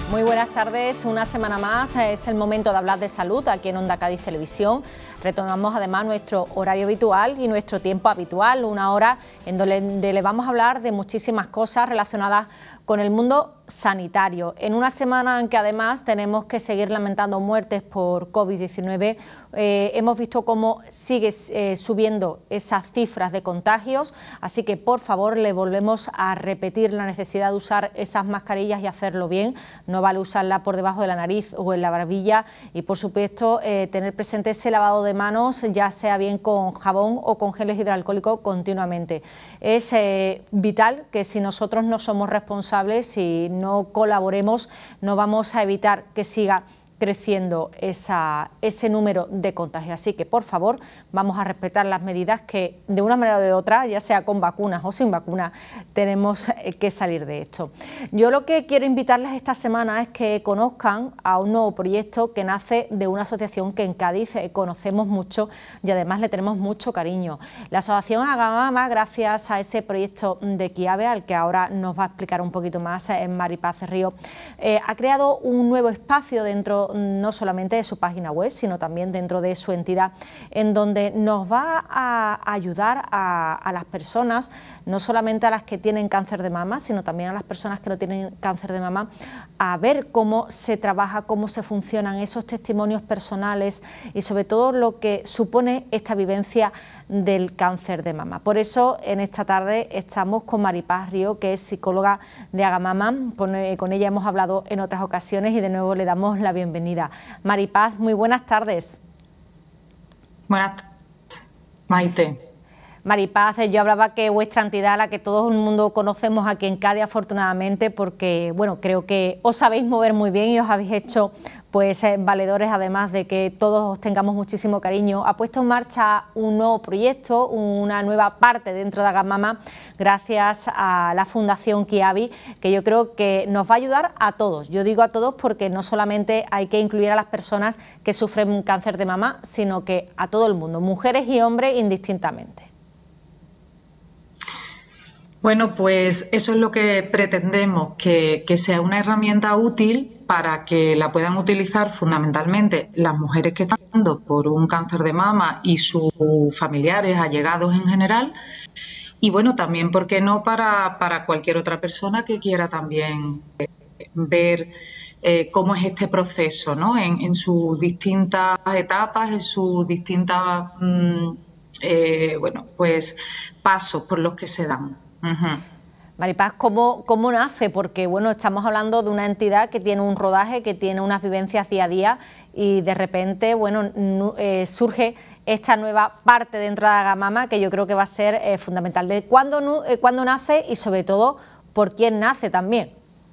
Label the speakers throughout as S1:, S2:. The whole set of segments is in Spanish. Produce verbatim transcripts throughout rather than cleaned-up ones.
S1: Muy buenas tardes, una semana más es el momento de hablar de salud aquí en Onda Cádiz Televisión. Retomamos además nuestro horario habitual y nuestro tiempo habitual, una hora en donde le vamos a hablar de muchísimas cosas relacionadas con el mundo sanitario. En una semana en que además tenemos que seguir lamentando muertes por COVID diecinueve, eh, hemos visto cómo sigue eh, subiendo esas cifras de contagios, así que por favor le volvemos a repetir la necesidad de usar esas mascarillas y hacerlo bien. No vale usarla por debajo de la nariz o en la barbilla y por supuesto eh, tener presente ese lavado de manos, ya sea bien con jabón o con geles hidroalcohólicos continuamente. Es eh, vital que si nosotros no somos responsables, si no colaboremos, no vamos a evitar que siga creciendo esa, ese número de contagios. Así que, por favor, vamos a respetar las medidas que, de una manera o de otra, ya sea con vacunas o sin vacunas, tenemos que salir de esto. Yo lo que quiero invitarles esta semana es que conozcan a un nuevo proyecto que nace de una asociación que en Cádiz conocemos mucho y además le tenemos mucho cariño. La asociación Agamama, gracias a ese proyecto de Kiabe, al que ahora nos va a explicar un poquito más en Mari Paz Río, eh, ha creado un nuevo espacio dentro no solamente de su página web, sino también dentro de su entidad, en donde nos va a ayudar a, a las personas, no solamente a las que tienen cáncer de mama, sino también a las personas que no tienen cáncer de mama, a ver cómo se trabaja, cómo se funcionan esos testimonios personales y sobre todo lo que supone esta vivencia del cáncer de mama. Por eso en esta tarde estamos con Mari Paz Río, que es psicóloga de Agamama. Con, eh, con ella hemos hablado en otras ocasiones y de nuevo le damos la bienvenida. Mari Paz, muy buenas tardes.
S2: Buenas tardes, Maite.
S1: Mari Paz, yo hablaba que vuestra entidad, la que todo el mundo conocemos aquí en Cádiz, afortunadamente, porque bueno, creo que os sabéis mover muy bien y os habéis hecho pues eh, valedores, además de que todos os tengamos muchísimo cariño. Ha puesto en marcha un nuevo proyecto, una nueva parte dentro de Agamama, gracias a la Fundación Kiabi, que yo creo que nos va a ayudar a todos. Yo digo a todos porque no solamente hay que incluir a las personas que sufren cáncer de mama, sino que a todo el mundo, mujeres y hombres indistintamente.
S2: Bueno, pues eso es lo que pretendemos, que, que sea una herramienta útil para que la puedan utilizar fundamentalmente las mujeres que están pasando por un cáncer de mama y sus familiares, allegados en general, y bueno, también, ¿por qué no?, para, para cualquier otra persona que quiera también ver eh, cómo es este proceso, ¿no?, en, en sus distintas etapas, en sus distintas, mmm, eh, bueno, pues pasos por los que se dan. Uh-huh.
S1: Mari Paz, ¿cómo, ¿cómo nace? Porque bueno, estamos hablando de una entidad que tiene un rodaje, que tiene unas vivencias día a día y de repente, bueno, eh, surge esta nueva parte dentro de Agamama que yo creo que va a ser eh, fundamental. ¿De cuándo, eh, cuándo nace y sobre todo por quién nace también?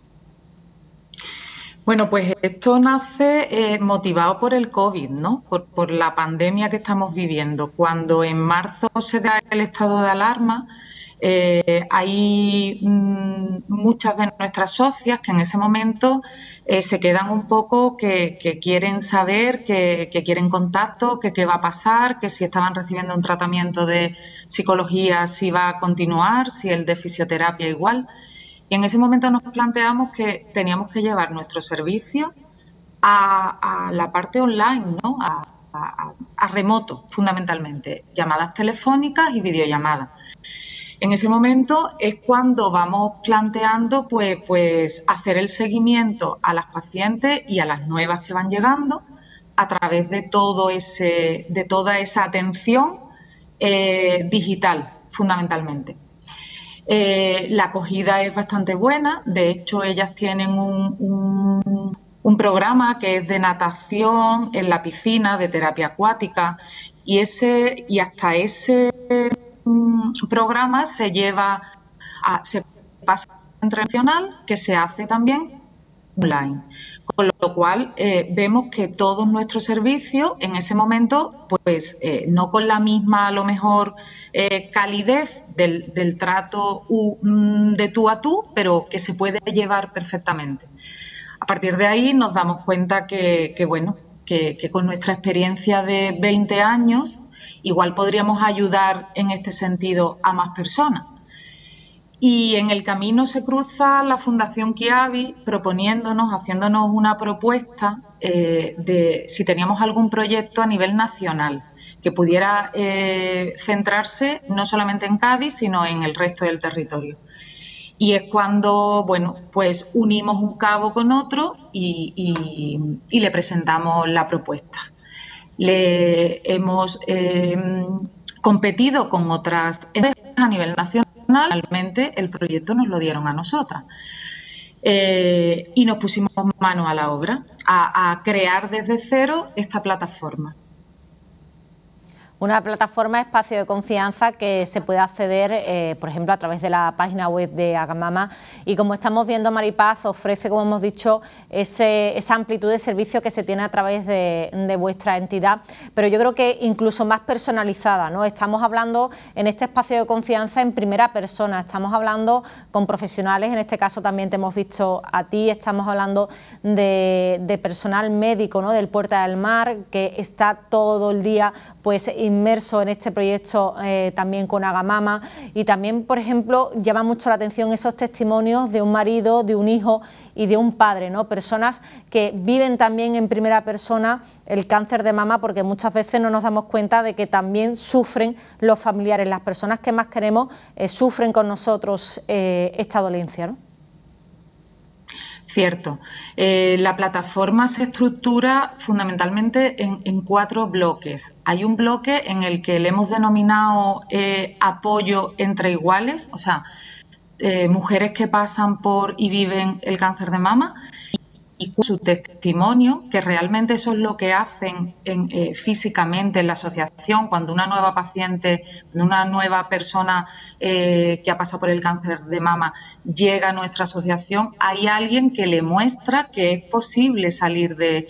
S2: Bueno, pues esto nace eh, motivado por el COVID, ¿no? Por, por la pandemia que estamos viviendo. Cuando en marzo se da el estado de alarma, Eh, hay mmm, muchas de nuestras socias que en ese momento eh, se quedan un poco que, que quieren saber, que, que quieren contacto, que qué va a pasar, que si estaban recibiendo un tratamiento de psicología, si va a continuar, si el de fisioterapia igual. Y en ese momento nos planteamos que teníamos que llevar nuestro servicio a, a la parte online, ¿no? A, a, a remoto, fundamentalmente, llamadas telefónicas y videollamadas. En ese momento es cuando vamos planteando pues, pues hacer el seguimiento a las pacientes y a las nuevas que van llegando a través de todo ese, de toda esa atención eh, digital, fundamentalmente. Eh, la acogida es bastante buena, de hecho ellas tienen un, un, un programa que es de natación en la piscina, de terapia acuática, y, ese, y hasta ese programa se lleva a, se pasa a un centro nacional que se hace también online, con lo cual eh, vemos que todos nuestros servicios en ese momento, pues eh, no con la misma a lo mejor eh, calidez del, del trato u, de tú a tú, pero que se puede llevar perfectamente. A partir de ahí nos damos cuenta que, que bueno, que, que con nuestra experiencia de veinte años igual podríamos ayudar en este sentido a más personas. Y en el camino se cruza la Fundación Kiavi proponiéndonos, haciéndonos una propuesta eh, de si teníamos algún proyecto a nivel nacional que pudiera eh, centrarse no solamente en Cádiz, sino en el resto del territorio. Y es cuando, bueno, pues unimos un cabo con otro y, y, y le presentamos la propuesta. Le hemos eh, competido con otras empresas a nivel nacional. Finalmente el proyecto nos lo dieron a nosotras eh, y nos pusimos manos a la obra a, a crear desde cero esta plataforma.
S1: Una plataforma, espacio de confianza que se puede acceder, eh, por ejemplo, a través de la página web de Agamama, y como estamos viendo, Maripaz ofrece, como hemos dicho, ese, esa amplitud de servicio que se tiene a través de, de vuestra entidad, pero yo creo que incluso más personalizada, ¿no? Estamos hablando en este espacio de confianza en primera persona, estamos hablando con profesionales, en este caso también te hemos visto a ti, estamos hablando de, de personal médico, ¿no?, del Puerta del Mar, que está todo el día pues inmerso en este proyecto eh, también con Agamama, y también, por ejemplo, llama mucho la atención esos testimonios de un marido, de un hijo y de un padre, ¿no? Personas que viven también en primera persona el cáncer de mama, porque muchas veces no nos damos cuenta de que también sufren los familiares, las personas que más queremos eh, sufren con nosotros eh, esta dolencia, ¿no?
S2: Cierto. Eh, la plataforma se estructura fundamentalmente en, en cuatro bloques. Hay un bloque en el que le hemos denominado eh, apoyo entre iguales, o sea, eh, mujeres que pasan por y viven el cáncer de mama y su testimonio, que realmente eso es lo que hacen en, eh, físicamente en la asociación. Cuando una nueva paciente, una nueva persona eh, que ha pasado por el cáncer de mama llega a nuestra asociación, hay alguien que le muestra que es posible salir de,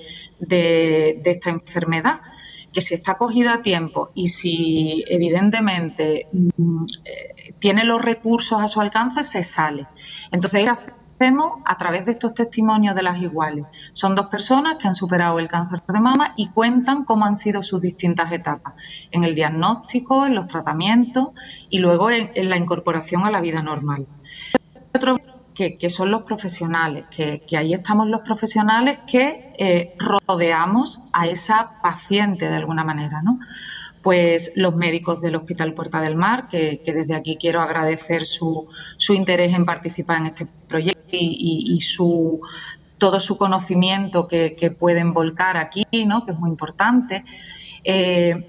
S2: de, de esta enfermedad, que si está acogida a tiempo y si evidentemente mmm, eh, tiene los recursos a su alcance, se sale. Entonces, hacemos a través de estos testimonios de las iguales. Son dos personas que han superado el cáncer de mama y cuentan cómo han sido sus distintas etapas en el diagnóstico, en los tratamientos y luego en, en la incorporación a la vida normal. Otro que, que son los profesionales, que, que ahí estamos los profesionales que eh, rodeamos a esa paciente de alguna manera, ¿no? Pues los médicos del Hospital Puerta del Mar, que, que desde aquí quiero agradecer su, su interés en participar en este proyecto y, y, y su, todo su conocimiento que, que pueden volcar aquí, ¿no?, que es muy importante. Eh,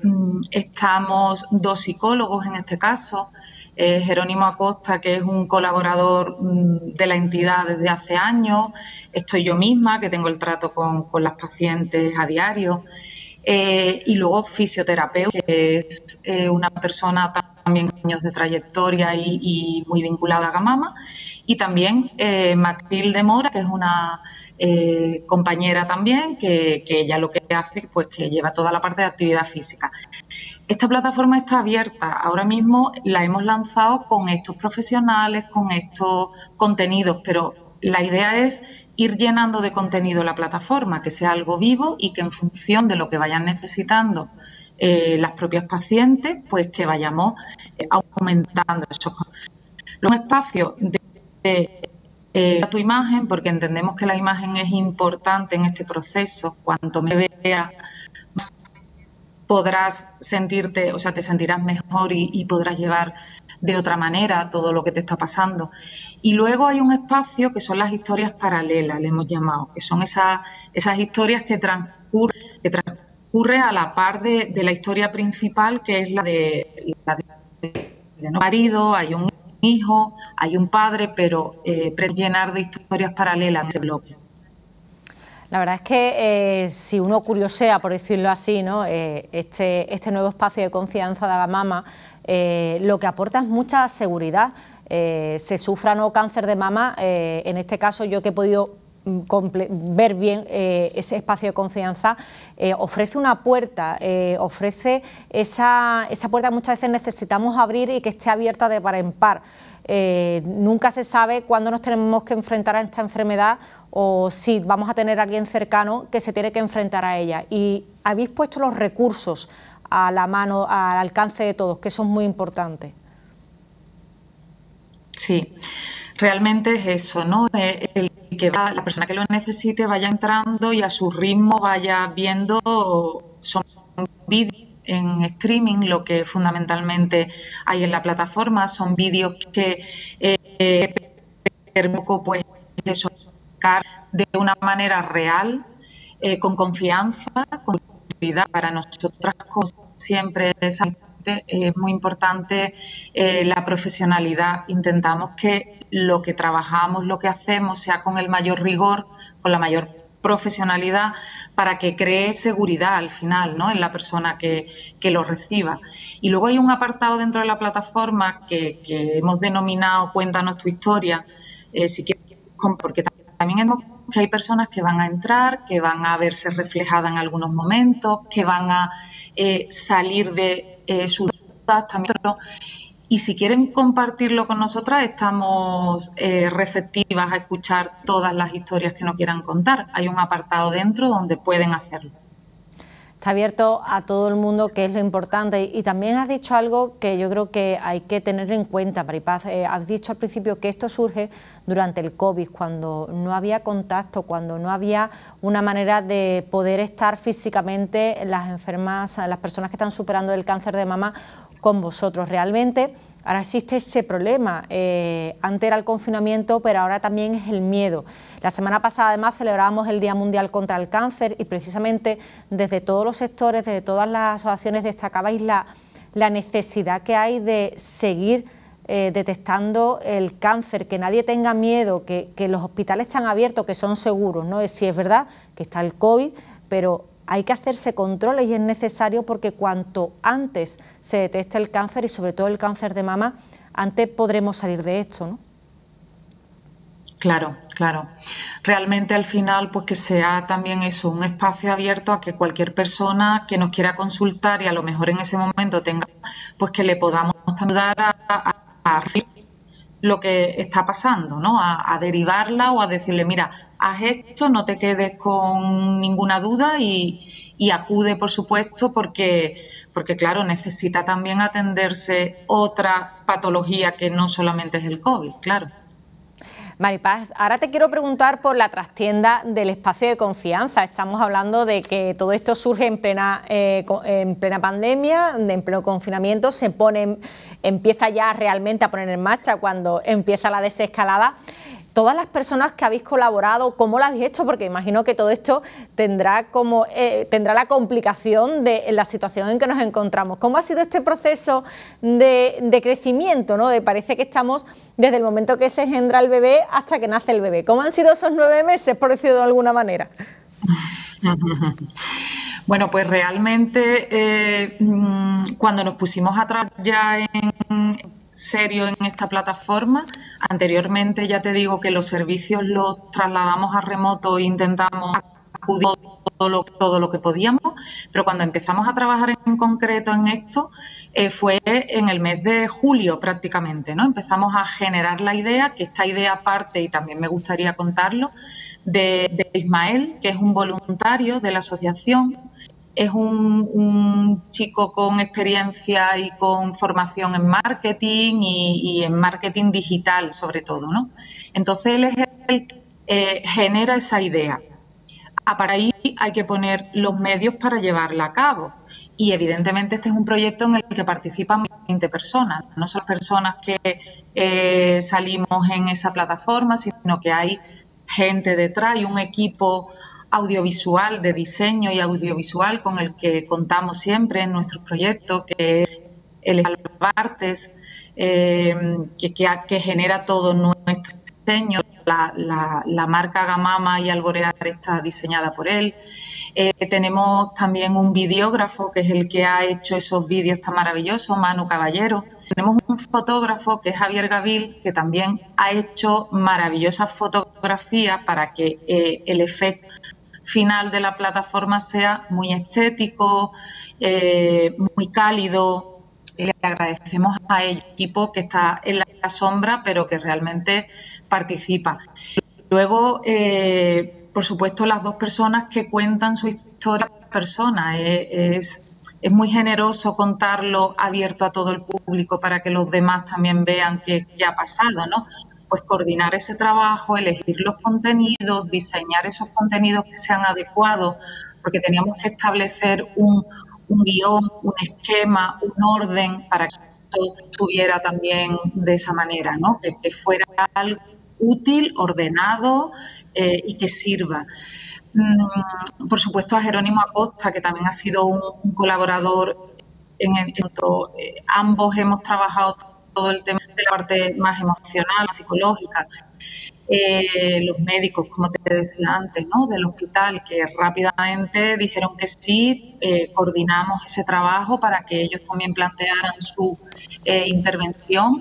S2: estamos dos psicólogos en este caso, eh, Jerónimo Acosta, que es un colaborador de la entidad desde hace años, estoy yo misma, que tengo el trato con, con las pacientes a diario. Eh, y luego fisioterapeuta, que es eh, una persona también con años de trayectoria y, y muy vinculada a Agamama, y también eh, Matilde Mora, que es una eh, compañera también, que, que ella lo que hace, pues que lleva toda la parte de actividad física. Esta plataforma está abierta, ahora mismo la hemos lanzado con estos profesionales, con estos contenidos, pero la idea es ir llenando de contenido la plataforma, que sea algo vivo y que en función de lo que vayan necesitando eh, las propias pacientes, pues que vayamos eh, aumentando esos. Un espacio de, de eh, tu imagen, porque entendemos que la imagen es importante en este proceso. Cuanto me veas, podrás sentirte, o sea, te sentirás mejor y, y podrás llevar de otra manera todo lo que te está pasando. Y luego hay un espacio que son las historias paralelas, le hemos llamado, que son esas, esas historias que transcurren, que transcurre a la par de, de la historia principal, que es la de, la de, de no marido, hay un hijo, hay un padre, pero eh, llenar de historias paralelas en ese bloque.
S1: La verdad es que eh, si uno curiosea, por decirlo así, ¿no?, eh, este, este nuevo espacio de confianza de Agamama, eh, lo que aporta es mucha seguridad. Eh, se sufra o no cáncer de mama, eh, en este caso yo que he podido ver bien eh, ese espacio de confianza, eh, ofrece una puerta, eh, ofrece esa, esa puerta que muchas veces necesitamos abrir y que esté abierta de par en par. Eh, nunca se sabe cuándo nos tenemos que enfrentar a esta enfermedad o si vamos a tener a alguien cercano que se tiene que enfrentar a ella. Y habéis puesto los recursos a la mano, al alcance de todos, que son muy importantes.
S2: Sí, realmente es eso, ¿no? El que va, la persona que lo necesite vaya entrando y a su ritmo vaya viendo, son vídeos en streaming, lo que fundamentalmente hay en la plataforma, son vídeos que eh, permiten pues eso, de una manera real, eh, con confianza, con seguridad. Para nosotras siempre es es muy importante eh, la profesionalidad. Intentamos que lo que trabajamos, lo que hacemos, sea con el mayor rigor, con la mayor profesionalidad, para que cree seguridad al final, ¿no?, en la persona que, que lo reciba. Y luego hay un apartado dentro de la plataforma que, que hemos denominado Cuéntanos tu historia, eh, si quieres, porque también hemos que hay personas que van a entrar, que van a verse reflejadas en algunos momentos, que van a eh, salir de eh, sus dudas también. Y si quieren compartirlo con nosotras, estamos eh, receptivas a escuchar todas las historias que nos quieran contar. Hay un apartado dentro donde pueden hacerlo.
S1: Está abierto a todo el mundo, que es lo importante. Y también has dicho algo que yo creo que hay que tener en cuenta, Maripaz. Eh, has dicho al principio que esto surge durante el COVID, cuando no había contacto, cuando no había una manera de poder estar físicamente las enfermas, las personas que están superando el cáncer de mama con vosotros. Realmente ahora existe ese problema. Eh, antes era el confinamiento, pero ahora también es el miedo. La semana pasada además celebrábamos el Día Mundial contra el Cáncer y precisamente desde todos los sectores, desde todas las asociaciones destacabais la, la necesidad que hay de seguir eh, detectando el cáncer, que nadie tenga miedo, que, que los hospitales están abiertos, que son seguros, ¿no? Sí, es verdad que está el COVID, pero hay que hacerse controles y es necesario, porque cuanto antes se detecte el cáncer y sobre todo el cáncer de mama, antes podremos salir de esto, ¿no?
S2: Claro, claro. Realmente al final, pues que sea también eso, un espacio abierto a que cualquier persona que nos quiera consultar y a lo mejor en ese momento tenga, pues que le podamos ayudar a, a, a lo que está pasando, ¿no? A, a derivarla o a decirle, mira, haz esto, no te quedes con ninguna duda y, y acude, por supuesto, porque, porque, claro, necesita también atenderse otra patología que no solamente es el COVID, claro.
S1: Maripaz, ahora te quiero preguntar por la trastienda del espacio de confianza. Estamos hablando de que todo esto surge en plena, eh, en plena pandemia, en pleno confinamiento, se pone, empieza ya realmente a poner en marcha cuando empieza la desescalada. Todas las personas que habéis colaborado, ¿cómo lo habéis hecho? Porque imagino que todo esto tendrá, como, eh, tendrá la complicación de la situación en que nos encontramos. ¿Cómo ha sido este proceso de, de crecimiento, ¿no? De parece que estamos desde el momento que se engendra el bebé hasta que nace el bebé. ¿Cómo han sido esos nueve meses, por decirlo de alguna manera?
S2: Bueno, pues realmente eh, cuando nos pusimos a trabajar ya en serio en esta plataforma, anteriormente ya te digo que los servicios los trasladamos a remoto e intentamos acudir todo lo, todo lo que podíamos, pero cuando empezamos a trabajar en concreto en esto eh, fue en el mes de julio prácticamente, ¿no? Empezamos a generar la idea, que esta idea parte, y también me gustaría contarlo, de, de Ismael, que es un voluntario de la asociación. Es un, un chico con experiencia y con formación en marketing y, y en marketing digital sobre todo, ¿no? Entonces él es el que eh, genera esa idea. A para ahí hay que poner los medios para llevarla a cabo. Y evidentemente este es un proyecto en el que participan veinte personas. No son personas que eh, salimos en esa plataforma, sino que hay gente detrás y un equipo audiovisual, de diseño y audiovisual con el que contamos siempre en nuestros proyectos, que es el Artes, eh, que, que, que genera todo nuestro diseño. La, la, la marca Gamama y Alborear está diseñada por él. Eh, tenemos también un videógrafo, que es el que ha hecho esos vídeos tan maravillosos, Manu Caballero. Tenemos un fotógrafo, que es Javier Gavil, que también ha hecho maravillosas fotografías para que eh, el efecto final de la plataforma sea muy estético, eh, muy cálido. Le agradecemos a el equipo que está en la sombra, pero que realmente participa. Luego, eh, por supuesto, las dos personas que cuentan su historia, persona, es, es es muy generoso contarlo abierto a todo el público para que los demás también vean qué, qué ha pasado, ¿no? Pues coordinar ese trabajo, elegir los contenidos, diseñar esos contenidos que sean adecuados, porque teníamos que establecer un, un guión, un esquema, un orden para que todo estuviera también de esa manera, ¿no? Que, que fuera algo útil, ordenado eh, y que sirva. Mm, por supuesto a Jerónimo Acosta, que también ha sido un, un colaborador en el en todo, eh, ambos hemos trabajado todo el tema de la parte más emocional, psicológica. Eh, los médicos, como te decía antes, ¿no? Del hospital, que rápidamente dijeron que sí, eh, coordinamos ese trabajo para que ellos también plantearan su eh, intervención.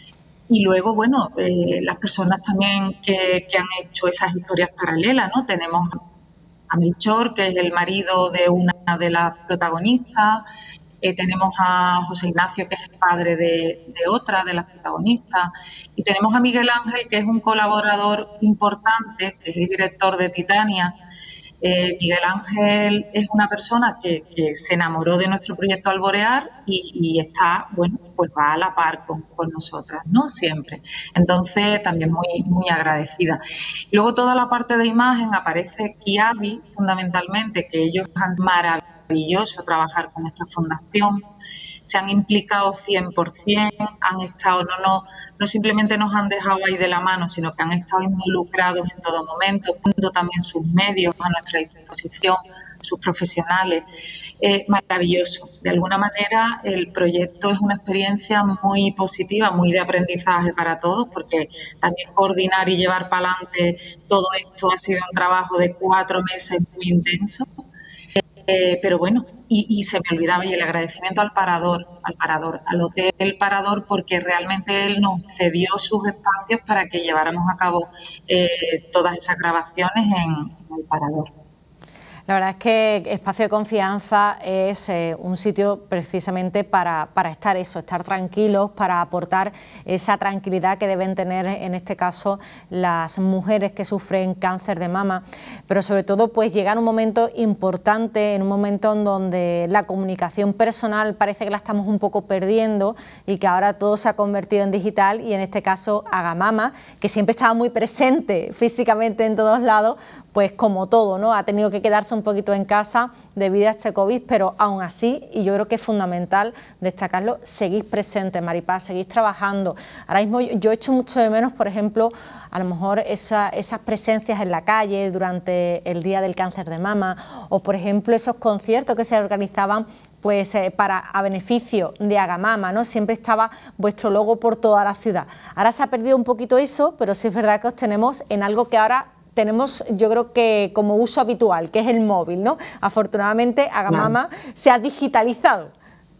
S2: Y luego, bueno, eh, las personas también que, que han hecho esas historias paralelas, ¿no? Tenemos a Melchor, que es el marido de una de las protagonistas, eh, tenemos a José Ignacio, que es el padre de, de otra de las protagonistas, y tenemos a Miguel Ángel, que es un colaborador importante, que es el director de Titania. Eh, Miguel Ángel es una persona que, que se enamoró de nuestro proyecto Alborear y, y está, bueno, pues va a la par con, con nosotras, ¿no? Siempre. Entonces, también muy, muy agradecida. Luego, toda la parte de imagen aparece Kiabi, fundamentalmente, que ellos han maravilloso trabajar con esta fundación. Se han implicado cien por cien, han estado, no, no, no simplemente nos han dejado ahí de la mano, sino que han estado involucrados en todo momento, poniendo también sus medios a nuestra disposición, sus profesionales. Eh, maravilloso. De alguna manera, el proyecto es una experiencia muy positiva, muy de aprendizaje para todos, porque también coordinar y llevar para adelante todo esto ha sido un trabajo de cuatro meses muy intenso. Eh, pero bueno, y, y se me olvidaba, y el agradecimiento al parador, al parador, al Hotel Parador, porque realmente él nos cedió sus espacios para que lleváramos a cabo eh, todas esas grabaciones en, en el Parador.
S1: La verdad es que Espacio de Confianza es eh, un sitio precisamente para, para estar eso, estar tranquilos, para aportar esa tranquilidad que deben tener en este caso las mujeres que sufren cáncer de mama, pero sobre todo pues llegar a un momento importante, en un momento en donde la comunicación personal parece que la estamos un poco perdiendo y que ahora todo se ha convertido en digital, y en este caso Agamama, que siempre estaba muy presente físicamente en todos lados, pues como todo, ¿no? Ha tenido que quedarse un poquito en casa debido a este COVID, pero aún así, y yo creo que es fundamental destacarlo, seguís presentes, Maripaz, seguís trabajando. Ahora mismo yo, yo echo mucho de menos, por ejemplo, a lo mejor esa, esas presencias en la calle durante el Día del Cáncer de Mama, o por ejemplo esos conciertos que se organizaban pues eh, para a beneficio de Agamama, ¿no? Siempre estaba vuestro logo por toda la ciudad. Ahora se ha perdido un poquito eso, pero sí es verdad que os tenemos en algo que ahora tenemos, yo creo que como uso habitual, que es el móvil, ¿no? Afortunadamente Agamama claro. se ha digitalizado.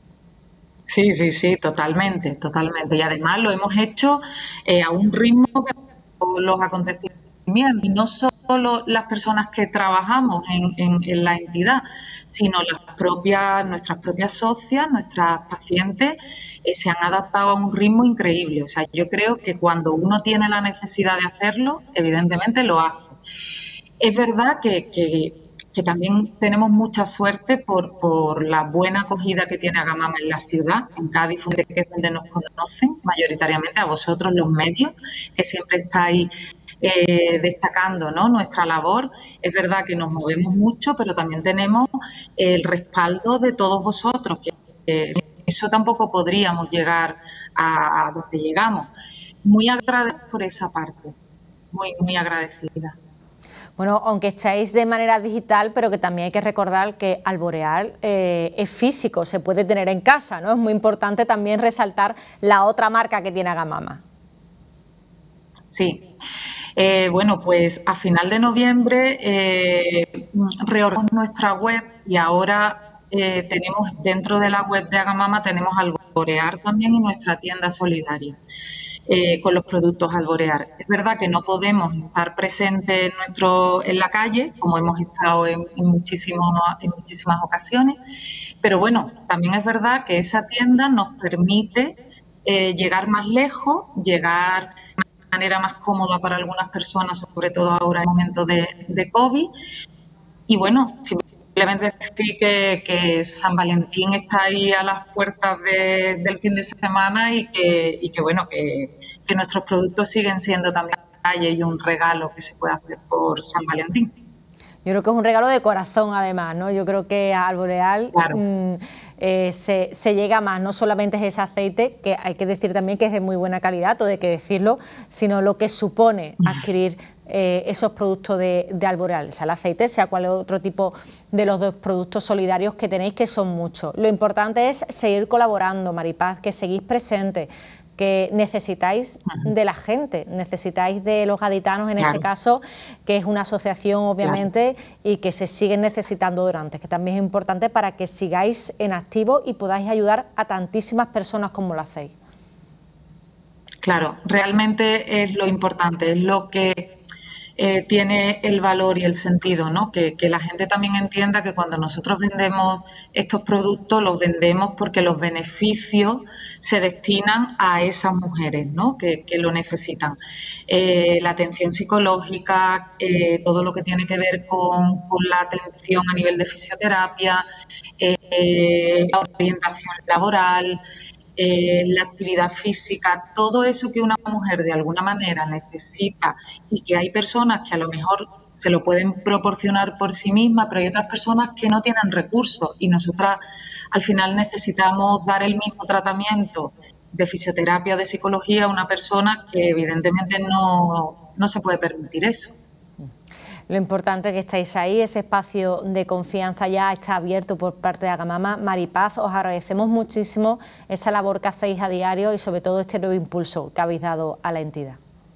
S2: Sí, sí, sí, totalmente, totalmente. Y además lo hemos hecho eh, a un ritmo que los acontecimientos, y no solo las personas que trabajamos en, en, en la entidad, sino las propias, nuestras propias socias, nuestras pacientes, eh, se han adaptado a un ritmo increíble. O sea, yo creo que cuando uno tiene la necesidad de hacerlo, evidentemente lo hace. Es verdad que, que, que también tenemos mucha suerte por, por la buena acogida que tiene Agamama en la ciudad, en Cádiz, que es donde nos conocen mayoritariamente, a vosotros los medios, que siempre estáis Eh, destacando, ¿no?, nuestra labor. Es verdad que nos movemos mucho, pero también tenemos el respaldo de todos vosotros, que eh, eso tampoco podríamos llegar a, a donde llegamos. Muy agradecida por esa parte, muy, muy agradecida.
S1: Bueno, aunque estáis de manera digital, pero que también hay que recordar que Alborear eh, es físico, se puede tener en casa, ¿no? Es muy importante también resaltar la otra marca que tiene Agamama.
S2: Sí. Eh, bueno, pues a final de noviembre eh, reorganizamos nuestra web y ahora eh, tenemos dentro de la web de Agamama tenemos Alborear también y nuestra tienda solidaria eh, con los productos Alborear. Es verdad que no podemos estar presentes en, nuestro, en la calle, como hemos estado en, en, muchísimos, en muchísimas ocasiones, pero bueno, también es verdad que esa tienda nos permite eh, llegar más lejos, llegar manera más cómoda para algunas personas, sobre todo ahora en momentos de, de COVID. Y bueno, si simplemente decir que, que San Valentín está ahí a las puertas de, del fin de semana y que, y que bueno, que, que nuestros productos siguen siendo también una calle y un regalo que se puede hacer por San Valentín.
S1: Yo creo que es un regalo de corazón, además, ¿no? Yo creo que a Arboreal
S2: Claro.
S1: mmm, eh, se, se llega más, no solamente es ese aceite, que hay que decir también que es de muy buena calidad, todo hay que decirlo, sino lo que supone adquirir eh, esos productos de, de Arboreal, sea el aceite, sea cual otro tipo de los dos productos solidarios que tenéis, que son muchos. Lo importante es seguir colaborando, Maripaz, que seguís presentes, que necesitáis de la gente, necesitáis de los gaditanos en claro. este caso, que es una asociación obviamente claro. y que se siguen necesitando durante, que también es importante para que sigáis en activo y podáis ayudar a tantísimas personas como lo hacéis.
S2: Claro, realmente es lo importante, es lo que eh, tiene el valor y el sentido, ¿no? Que, que la gente también entienda que cuando nosotros vendemos estos productos, los vendemos porque los beneficios se destinan a esas mujeres, ¿no? Que, que lo necesitan. Eh, la atención psicológica, eh, todo lo que tiene que ver con, con la atención a nivel de fisioterapia, eh, la orientación laboral, Eh, la actividad física, todo eso que una mujer de alguna manera necesita y que hay personas que a lo mejor se lo pueden proporcionar por sí mismas, pero hay otras personas que no tienen recursos y nosotras al final necesitamos dar el mismo tratamiento de fisioterapia o de psicología a una persona que evidentemente no, no se puede permitir eso.
S1: Lo importante es que estáis ahí, ese espacio de confianza ya está abierto por parte de Agamama. Maripaz, os agradecemos muchísimo esa labor que hacéis a diario y sobre todo este nuevo impulso que habéis dado a la entidad.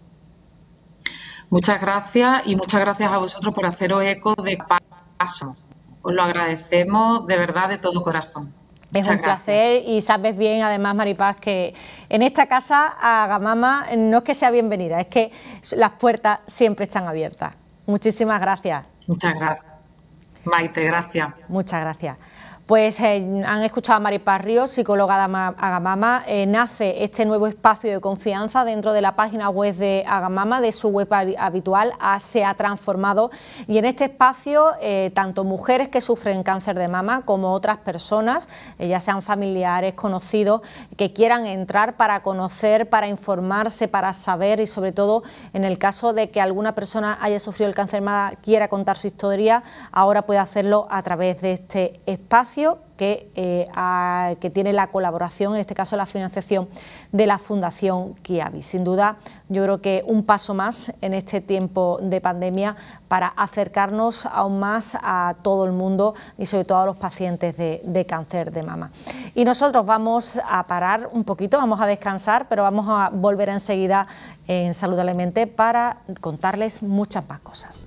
S2: Muchas gracias y muchas gracias a vosotros por haceros eco de paso. Os lo agradecemos de verdad de todo corazón.
S1: Es un placer y sabes bien, además, Maripaz, que en esta casa Agamama no es que sea bienvenida, es que las puertas siempre están abiertas. Muchísimas gracias.
S2: Muchas gracias. Maite, gracias.
S1: Muchas gracias. Pues eh, han escuchado a Maripaz Ríos, psicóloga de Agamama. Eh, nace este nuevo espacio de confianza dentro de la página web de Agamama, de su web habitual, a, se ha transformado. Y en este espacio, eh, tanto mujeres que sufren cáncer de mama como otras personas, eh, ya sean familiares, conocidos, que quieran entrar para conocer, para informarse, para saber y sobre todo en el caso de que alguna persona haya sufrido el cáncer de mama, quiera contar su historia, ahora puede hacerlo a través de este espacio. Que, eh, a, que tiene la colaboración, en este caso la financiación de la Fundación Kiavi. Sin duda, yo creo que un paso más en este tiempo de pandemia para acercarnos aún más a todo el mundo y sobre todo a los pacientes de, de cáncer de mama. Y nosotros vamos a parar un poquito, vamos a descansar, pero vamos a volver enseguida en Saludablemente para contarles muchas más cosas.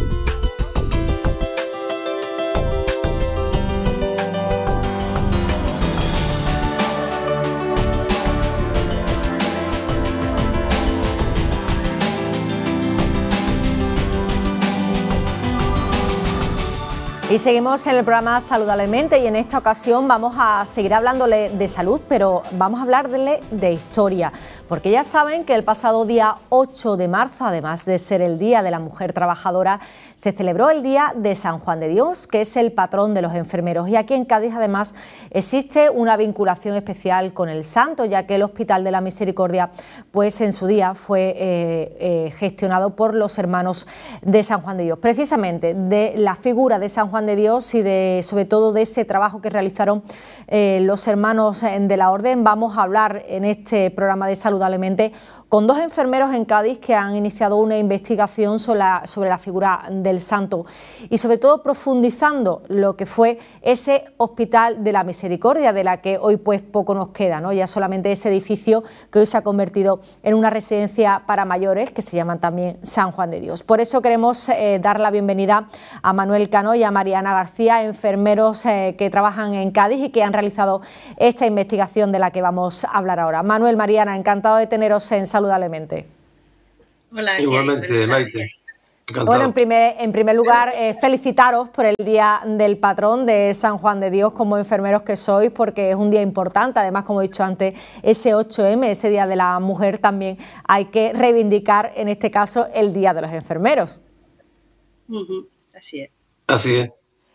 S1: Y seguimos en el programa Saludablemente y en esta ocasión vamos a seguir hablándole de salud, pero vamos a hablarle de historia, porque ya saben que el pasado día ocho de marzo, además de ser el Día de la Mujer Trabajadora, se celebró el Día de San Juan de Dios, que es el patrón de los enfermeros. Y aquí en Cádiz además existe una vinculación especial con el santo, ya que el Hospital de la Misericordia pues en su día fue eh, eh, gestionado por los hermanos de San Juan de Dios. Precisamente de la figura de San Juan de Dios y de sobre todo de ese trabajo que realizaron eh, los hermanos de la Orden vamos a hablar en este programa de Saludablemente con dos enfermeros en Cádiz que han iniciado una investigación sobre la, sobre la figura del santo y sobre todo profundizando lo que fue ese Hospital de la Misericordia, de la que hoy pues poco nos queda, ¿no? Ya solamente ese edificio que hoy se ha convertido en una residencia para mayores que se llaman también San Juan de Dios. Por eso queremos eh, dar la bienvenida a Manuel Cano y a Mariana García, enfermeros eh, que trabajan en Cádiz y que han realizado esta investigación de la que vamos a hablar ahora. Manuel, Mariana, encantado de teneros en Saludablemente.
S3: Hola. Igualmente, Maite. Encantado.
S1: Bueno, en primer, en primer lugar, eh, felicitaros por el Día del Patrón de San Juan de Dios como enfermeros que sois, porque es un día importante. Además, como he dicho antes, ese ocho eme, ese Día de la Mujer, también hay que reivindicar, en este caso, el Día de los Enfermeros.
S3: Uh-huh. Así es. Así es.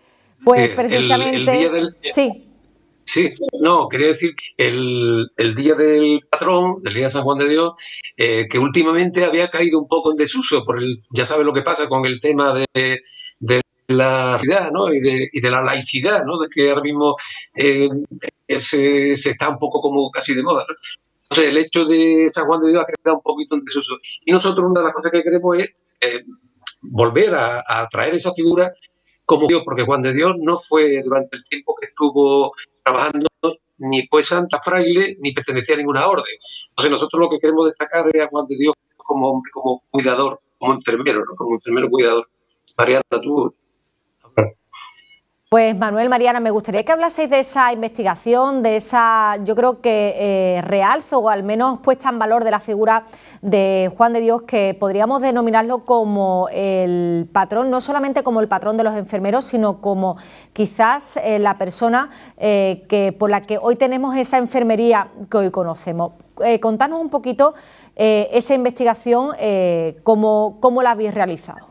S1: Pues
S3: Sí,
S1: precisamente...
S3: el, el día del...
S1: Sí.
S3: Sí, no, quería decir que el, el día del patrón, el día de San Juan de Dios, eh, que últimamente había caído un poco en desuso, por el, ya sabes lo que pasa con el tema de, de la laicidad, ¿no? Y de, y de la laicidad, ¿no? De que ahora mismo eh, se, se está un poco como casi de moda, ¿no? Entonces, el hecho de San Juan de Dios ha quedado un poquito en desuso. Y nosotros una de las cosas que queremos es eh, volver a, a traer esa figura como Dios, porque Juan de Dios no fue durante el tiempo que estuvo trabajando, ni fue santa, fraile, ni pertenecía a ninguna orden. Entonces nosotros lo que queremos destacar es a Juan de Dios como hombre, como cuidador, como enfermero, ¿no? Como enfermero cuidador. Mariana, tú...
S1: Pues Manuel, Mariana, me gustaría que hablaseis de esa investigación, de esa, yo creo que eh, realzo o al menos puesta en valor de la figura de Juan de Dios, que podríamos denominarlo como el patrón, no solamente como el patrón de los enfermeros, sino como quizás eh, la persona eh, que, por la que hoy tenemos esa enfermería que hoy conocemos. Eh, contanos un poquito eh, esa investigación, eh, cómo, cómo la habéis realizado.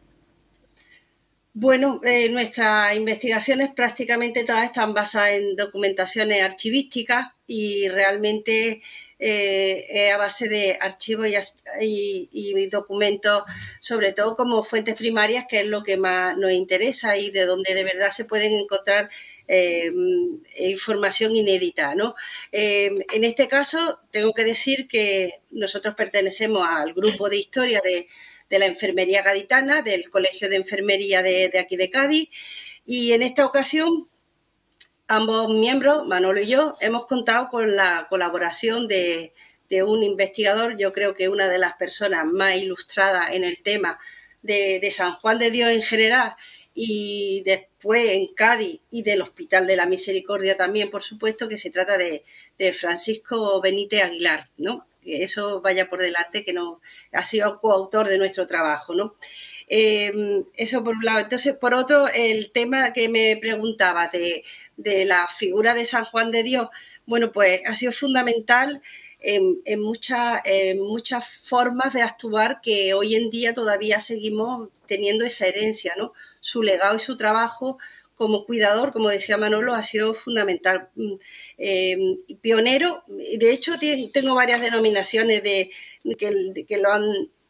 S4: Bueno, eh, nuestras investigaciones prácticamente todas están basadas en documentaciones archivísticas y realmente eh, es a base de archivos y, y, y documentos, sobre todo como fuentes primarias, que es lo que más nos interesa y de donde de verdad se pueden encontrar eh, información inédita, ¿no? Eh, en este caso, tengo que decir que nosotros pertenecemos al grupo de historia de de la Enfermería Gaditana, del Colegio de Enfermería de, de aquí de Cádiz, y en esta ocasión ambos miembros, Manolo y yo, hemos contado con la colaboración de, de un investigador, yo creo que una de las personas más ilustradas en el tema de, de San Juan de Dios en general, y después en Cádiz y del Hospital de la Misericordia también, por supuesto, que se trata de, de Francisco Benítez Aguilar, ¿no? Que eso vaya por delante, que no ha sido coautor de nuestro trabajo, ¿no? Eh, eso por un lado. Entonces, por otro, el tema que me preguntaba de, de la figura de San Juan de Dios, bueno, pues ha sido fundamental en, en, muchas, en muchas formas de actuar que hoy en día todavía seguimos teniendo esa herencia, ¿no? Su legado y su trabajo como cuidador, como decía Manolo, ha sido fundamental. Eh, pionero, de hecho tengo varias denominaciones de, que, de, que lo han,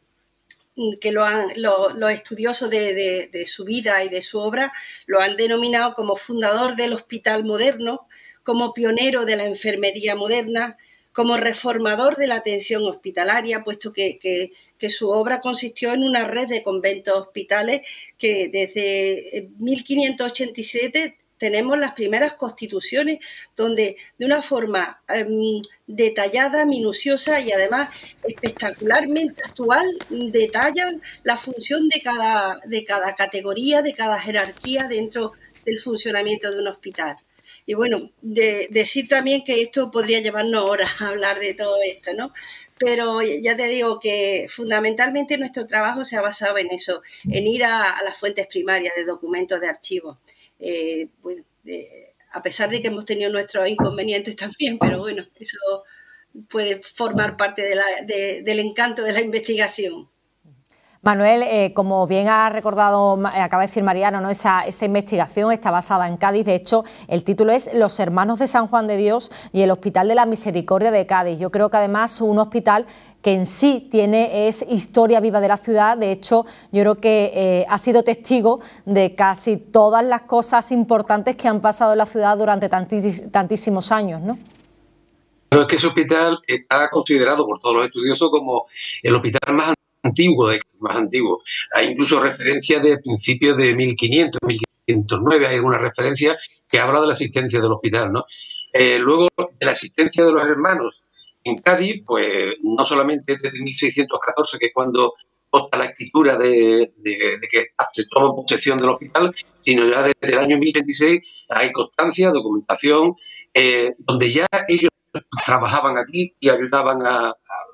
S4: que lo han lo, los estudiosos de, de, de su vida y de su obra lo han denominado como fundador del hospital moderno, como pionero de la enfermería moderna, como reformador de la atención hospitalaria, puesto que, que, que su obra consistió en una red de conventos hospitales que desde mil quinientos ochenta y siete tenemos las primeras constituciones donde de una forma um, detallada, minuciosa y además espectacularmente actual detallan la función de cada, de cada categoría, de cada jerarquía dentro del funcionamiento de un hospital. Y bueno, de, decir también que esto podría llevarnos horas a hablar de todo esto, ¿no? Pero ya te digo que fundamentalmente nuestro trabajo se ha basado en eso, en ir a, a las fuentes primarias de documentos, de archivos. Eh, pues, eh, a pesar de que hemos tenido nuestros inconvenientes también, pero bueno, eso puede formar parte de la, de, del encanto de la investigación.
S1: Manuel, eh, como bien ha recordado, eh, acaba de decir Mariano, ¿no? esa, esa investigación está basada en Cádiz. De hecho, el título es Los Hermanos de San Juan de Dios y el Hospital de la Misericordia de Cádiz. Yo creo que además un hospital que en sí tiene, es historia viva de la ciudad. De hecho, yo creo que eh, ha sido testigo de casi todas las cosas importantes que han pasado en la ciudad durante tantis, tantísimos años, ¿no?
S3: Pero es que ese hospital está considerado por todos los estudiosos como el hospital más antiguo, de, más antiguo. Hay incluso referencias de principios de mil quinientos, mil quinientos nueve, hay alguna referencia que habla de la existencia del hospital, ¿no? Eh, luego, de la existencia de los hermanos en Cádiz, pues no solamente desde mil seiscientos catorce, que es cuando consta la escritura de, de, de que se toma posesión del hospital, sino ya desde el año mil veintiséis hay constancia, documentación, eh, donde ya ellos trabajaban aquí y ayudaban a, a, a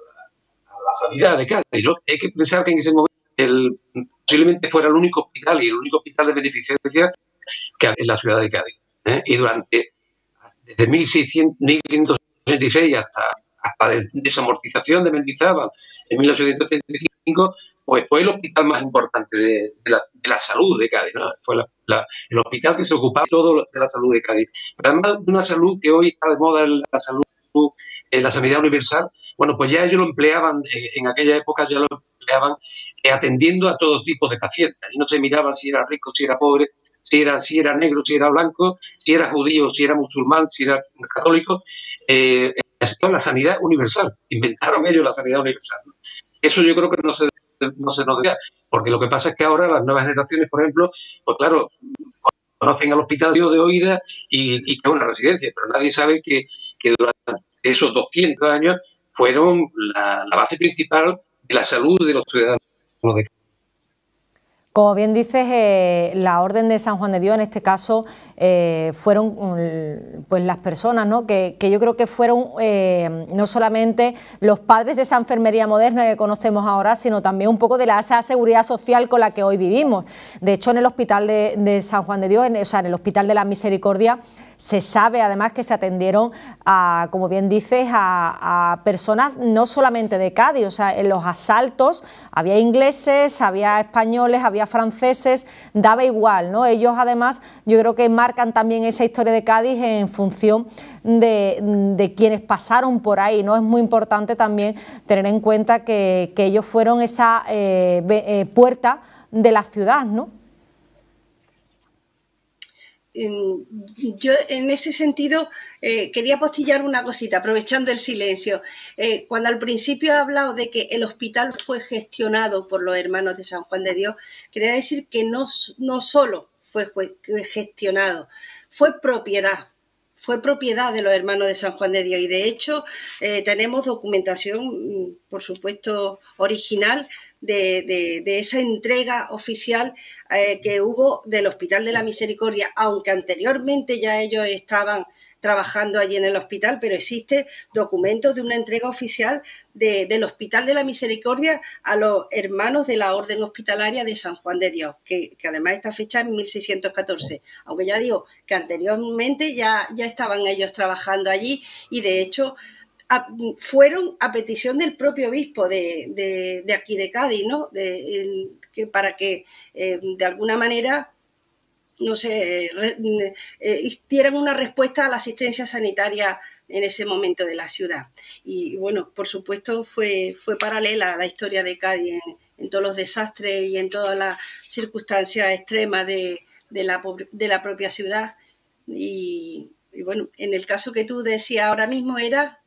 S3: la sanidad de Cádiz, ¿no? Hay que pensar que en ese momento el, posiblemente fuera el único hospital y el único hospital de beneficencia que había en la ciudad de Cádiz, ¿eh? Y durante desde mil quinientos ochenta y seis hasta hasta de desamortización de Mendizábal en mil ochocientos treinta y cinco, pues fue el hospital más importante de, de, la, de la salud de Cádiz, ¿no? Fue la, la, el hospital que se ocupaba todo de la salud de Cádiz. Pero además de una salud que hoy está de moda, la salud, eh, la sanidad universal, bueno, pues ya ellos lo empleaban, eh, en aquella época ya lo empleaban eh, atendiendo a todo tipo de pacientes. Y no se miraba si era rico, si era pobre, si era, si era negro, si era blanco, si era judío, si era musulmán, si era católico. Eh, la sanidad universal. Inventaron ellos la sanidad universal. Eso yo creo que no se, no se nos da, porque lo que pasa es que ahora las nuevas generaciones, por ejemplo, pues claro, conocen al hospital de oídas y, y que es una residencia, pero nadie sabe que, que durante esos doscientos años fueron la, la base principal de la salud de los ciudadanos de Cádiz.
S1: Como bien dices, eh, la Orden de San Juan de Dios, en este caso, eh, fueron um, pues las personas, ¿no? que, que yo creo que fueron eh, no solamente los padres de esa enfermería moderna que conocemos ahora, sino también un poco de la, esa seguridad social con la que hoy vivimos. De hecho, en el Hospital de, de San Juan de Dios, en, o sea, en el Hospital de la Misericordia, se sabe además que se atendieron a, como bien dices, a, a personas no solamente de Cádiz, o sea, en los asaltos había ingleses, había españoles, había franceses, daba igual, ¿no? Ellos además yo creo que marcan también esa historia de Cádiz en función de, de quienes pasaron por ahí, ¿no? Es muy importante también tener en cuenta que, que ellos fueron esa eh, eh, puerta de la ciudad, ¿no?
S4: Yo en ese sentido eh, quería postillar una cosita, aprovechando el silencio. Eh, cuando al principio he hablado de que el hospital fue gestionado por los hermanos de San Juan de Dios, quería decir que no, no solo fue gestionado, fue propiedad. Fue propiedad de los hermanos de San Juan de Dios y de hecho eh, tenemos documentación, por supuesto, original de, de, de esa entrega oficial eh, que hubo del Hospital de la Misericordia, aunque anteriormente ya ellos estaban trabajando allí en el hospital, pero existe documentos de una entrega oficial de, del Hospital de la Misericordia a los hermanos de la Orden Hospitalaria de San Juan de Dios, que, que además está fecha en mil seiscientos catorce, aunque ya digo que anteriormente ya, ya estaban ellos trabajando allí y de hecho a, fueron a petición del propio obispo de, de, de aquí de Cádiz, ¿no? De, en, que para que eh, de alguna manera no sé, re, eh, dieran una respuesta a la asistencia sanitaria en ese momento de la ciudad. Y bueno, por supuesto fue, fue paralela a la historia de Cádiz en, en todos los desastres y en todas las circunstancias extremas de, de, la, de la propia ciudad. Y, y bueno, en el caso que tú decías ahora mismo era,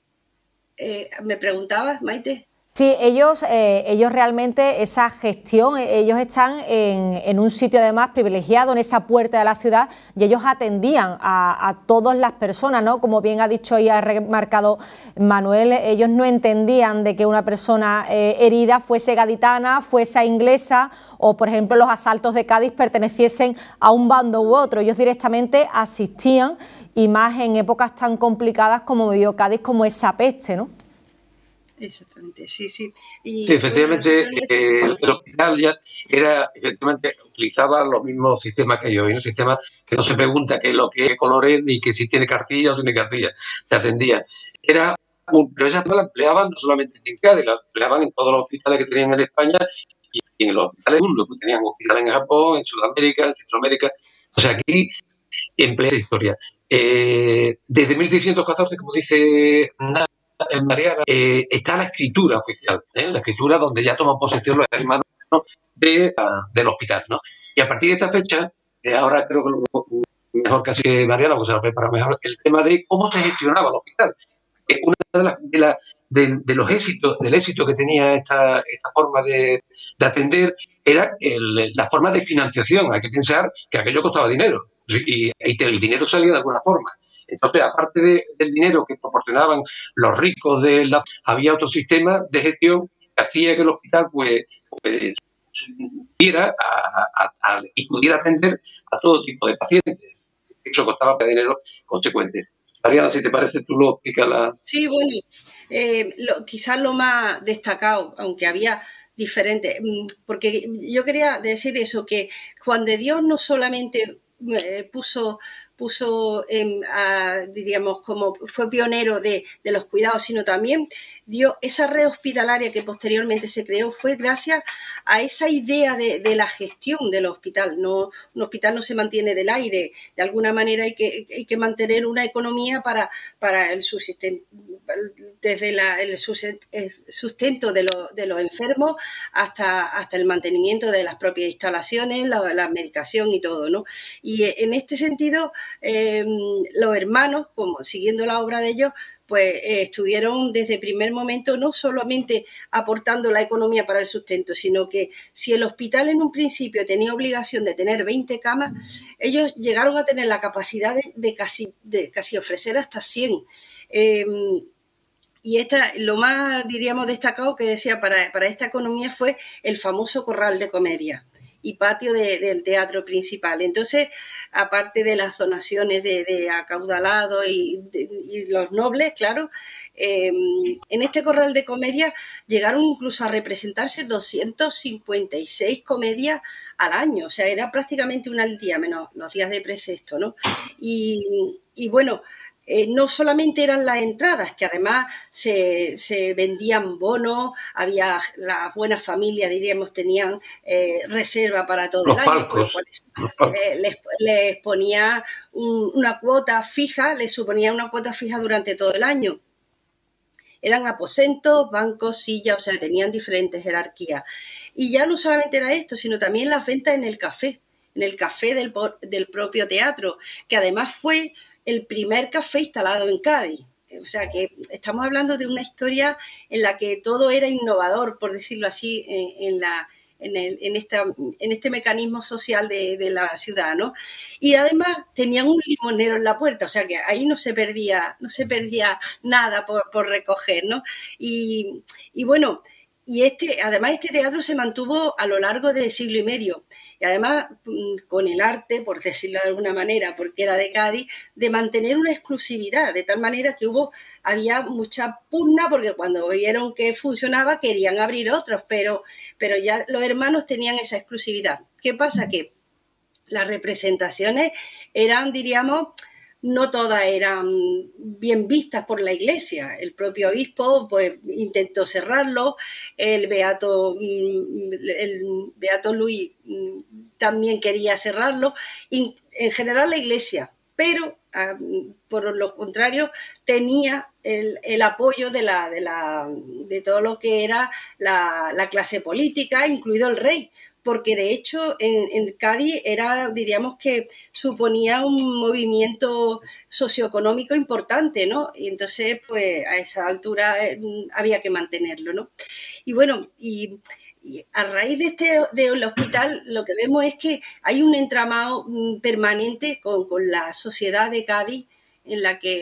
S4: eh, me preguntabas, Maite.
S1: Sí, ellos, eh, ellos realmente, esa gestión, ellos están en, en un sitio además privilegiado, en esa puerta de la ciudad, y ellos atendían a, a todas las personas, ¿no? Como bien ha dicho y ha remarcado Manuel, ellos no entendían de que una persona eh, herida fuese gaditana, fuese inglesa, o por ejemplo los asaltos de Cádiz perteneciesen a un bando u otro. Ellos directamente asistían, y más en épocas tan complicadas como vivió Cádiz, como esa peste, ¿no?
S4: Exactamente, sí, sí. Y,
S3: sí, efectivamente,
S4: bueno,
S3: eh, el, el hospital ya era, efectivamente, utilizaba los mismos sistemas que yo, y un sistema que no se pregunta qué es lo que color es, ni que si tiene cartilla o tiene cartilla, se atendía. Era un, pero esa la empleaban no solamente en Cádiz, la empleaban en todos los hospitales que tenían en España y en los hospitales del mundo, pues tenían hospitales en Japón, en Sudamérica, en Centroamérica. O sea, aquí emplea esa historia. Eh, desde mil seiscientos catorce, como dice en Mariana, eh, está la escritura oficial, ¿eh? La escritura donde ya toman posesión los hermanos de, uh, del hospital, ¿no? Y a partir de esta fecha, eh, ahora creo que lo, mejor casi que Mariana, porque se lo prepara mejor, el tema de cómo se gestionaba el hospital. Eh, una de, la, de, la, de, de los éxitos, del éxito que tenía esta, esta forma de, de atender era el, la forma de financiación. Hay que pensar que aquello costaba dinero y, y el dinero salía de alguna forma. Entonces, aparte de, del dinero que proporcionaban los ricos, de la, había otro sistema de gestión que hacía que el hospital pues, pues pudiera a, a, a, y pudiera atender a todo tipo de pacientes. Eso costaba dinero consecuente. Mariana, si te parece, tú lo explicas la...
S4: Sí, bueno, eh, lo, quizás lo más destacado, aunque había diferentes, porque yo quería decir eso, que Juan de Dios no solamente eh, puso puso, en, a, diríamos, como fue pionero de, de los cuidados, sino también dio esa red hospitalaria que posteriormente se creó, fue gracias a esa idea de, de la gestión del hospital. No, un hospital no se mantiene del aire, de alguna manera hay que, hay que mantener una economía para, para el subsistente, desde la, el sustento de, lo, de los enfermos hasta, hasta el mantenimiento de las propias instalaciones, la, la medicación y todo, ¿no? Y en este sentido, eh, los hermanos, como siguiendo la obra de ellos, pues eh, estuvieron desde el primer momento no solamente aportando la economía para el sustento, sino que si el hospital en un principio tenía obligación de tener veinte camas, ellos llegaron a tener la capacidad de, de, casi, de casi ofrecer hasta cien. Eh, y esta, lo más, diríamos, destacado que decía para, para esta economía fue el famoso corral de comedia y patio de, del teatro principal. Entonces, aparte de las donaciones de, de acaudalado y, de, y los nobles, claro, eh, en este corral de comedia llegaron incluso a representarse doscientas cincuenta y seis comedias al año, o sea, era prácticamente una al día, menos los días de precepto, ¿no? Y, y bueno, Eh, no solamente eran las entradas, que además se, se vendían bonos, había las buenas familias, diríamos, tenían eh, reserva para todo
S3: los
S4: el año,
S3: palcos,
S4: por eso,
S3: los palcos.
S4: eh, les, les ponía un, una cuota fija, les suponía una cuota fija durante todo el año. Eran aposentos, bancos, sillas, o sea, tenían diferentes jerarquías. Y ya no solamente era esto, sino también las ventas en el café, en el café del, del propio teatro, que además fue el primer café instalado en Cádiz. O sea que estamos hablando de una historia en la que todo era innovador, por decirlo así, en, en, la, en, el, en, esta, en este mecanismo social de, de la ciudad, ¿no? Y además tenían un limonero en la puerta, o sea que ahí no se perdía, no se perdía nada por, por recoger, ¿no? Y, y bueno, y este, además este teatro se mantuvo a lo largo de siglo y medio. Y además con el arte, por decirlo de alguna manera, porque era de Cádiz, de mantener una exclusividad, de tal manera que hubo, había mucha pugna, porque cuando vieron que funcionaba querían abrir otros, pero, pero ya los hermanos tenían esa exclusividad. ¿Qué pasa? Que las representaciones eran, diríamos, no todas eran bien vistas por la Iglesia. El propio obispo pues intentó cerrarlo, el beato, el beato Luis también quería cerrarlo, y en general la Iglesia, pero por lo contrario tenía el, el apoyo de, la, de, la, de todo lo que era la, la clase política, incluido el rey, porque de hecho en, en Cádiz era, diríamos que suponía un movimiento socioeconómico importante, ¿no? Y entonces, pues a esa altura eh, había que mantenerlo, ¿no? Y bueno, y, y a raíz de este del hospital lo que vemos es que hay un entramado permanente con, con la sociedad de Cádiz en la que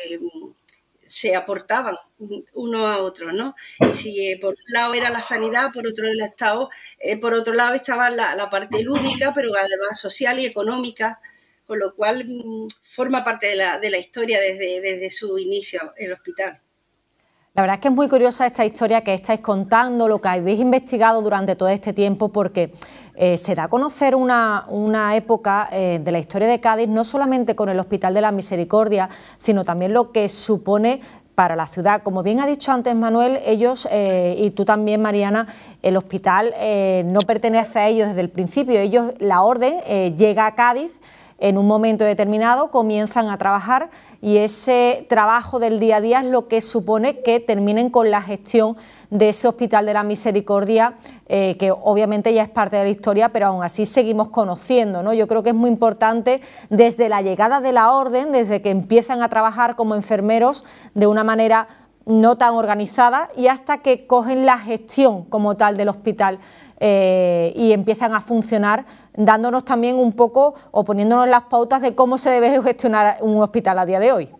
S4: se aportaban uno a otro, ¿no? Y si eh, por un lado era la sanidad, por otro el Estado, eh, por otro lado estaba la, la parte lúdica, pero además social y económica, con lo cual mmm, forma parte de la, de la historia desde, desde su inicio, el hospital.
S1: La verdad es que es muy curiosa esta historia que estáis contando, lo que habéis investigado durante todo este tiempo, porque eh, se da a conocer una, una época eh, de la historia de Cádiz, no solamente con el Hospital de la Misericordia, sino también lo que supone para la ciudad. Como bien ha dicho antes Manuel, ellos, eh, y tú también, Mariana, el hospital eh, no pertenece a ellos desde el principio. Ellos, la orden eh, llega a Cádiz, en un momento determinado comienzan a trabajar y ese trabajo del día a día es lo que supone que terminen con la gestión de ese Hospital de la Misericordia, eh, que obviamente ya es parte de la historia, pero aún así seguimos conociendo, ¿no? Yo creo que es muy importante desde la llegada de la orden, desde que empiezan a trabajar como enfermeros de una manera no tan organizada y hasta que cogen la gestión como tal del hospital eh, y empiezan a funcionar, dándonos también un poco o poniéndonos las pautas de cómo se debe gestionar un hospital a día de hoy.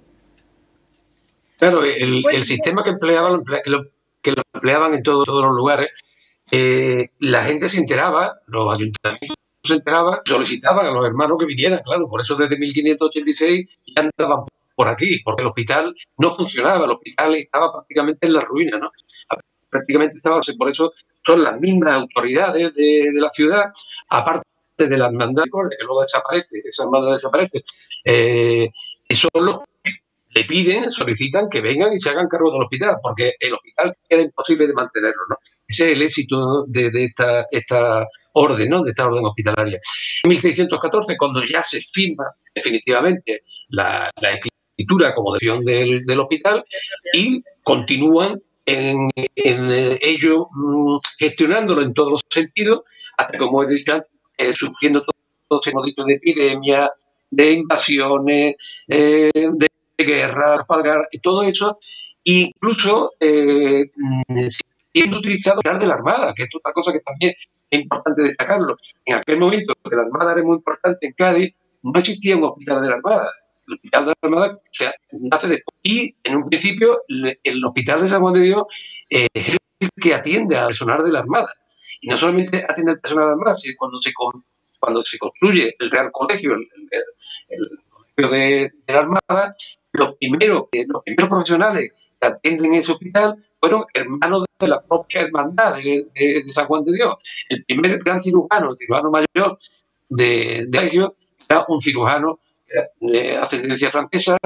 S3: Claro, el, el sistema que empleaban, que lo, que lo empleaban en todo, todos los lugares, eh, la gente se enteraba, los ayuntamientos se enteraban, solicitaban a los hermanos que vinieran, claro, por eso desde mil quinientos ochenta y seis ya andaban por aquí, porque el hospital no funcionaba, el hospital estaba prácticamente en la ruina, ¿no? Prácticamente estaba, por eso son las mismas autoridades de, de la ciudad, aparte de la hermandad, que luego desaparece, esa hermandad desaparece, eh, eso lo, le piden, solicitan que vengan y se hagan cargo del hospital, porque el hospital era imposible de mantenerlo, ¿no? Ese es el éxito de, de esta, esta orden, ¿no? De esta orden hospitalaria. En mil seiscientos catorce, cuando ya se firma definitivamente la, la escritura como decisión del, del hospital, y continúan en, en ello mmm, gestionándolo en todos los sentidos, hasta, como he dicho antes, eh, sufriendo todo, hemos dicho, de epidemias, de invasiones, eh, de guerra, Trafalgar, y todo eso, incluso eh, siendo utilizado de la Armada, que es otra cosa que también es importante destacarlo. En aquel momento, que la Armada era muy importante en Cádiz, no existía un hospital de la Armada. El hospital de la Armada se nace después. Y en un principio, el hospital de San Juan de Dios eh, es el que atiende al personal de la Armada. Y no solamente atiende al personal de la Armada, sino cuando se, cuando se construye el Real Colegio, el, el, el Colegio de, de la Armada, los primeros, eh, los primeros profesionales que atienden ese hospital fueron hermanos de la propia hermandad de, de, de San Juan de Dios. El primer gran cirujano, el cirujano mayor de, de Colegio, era un cirujano de ascendencia francesa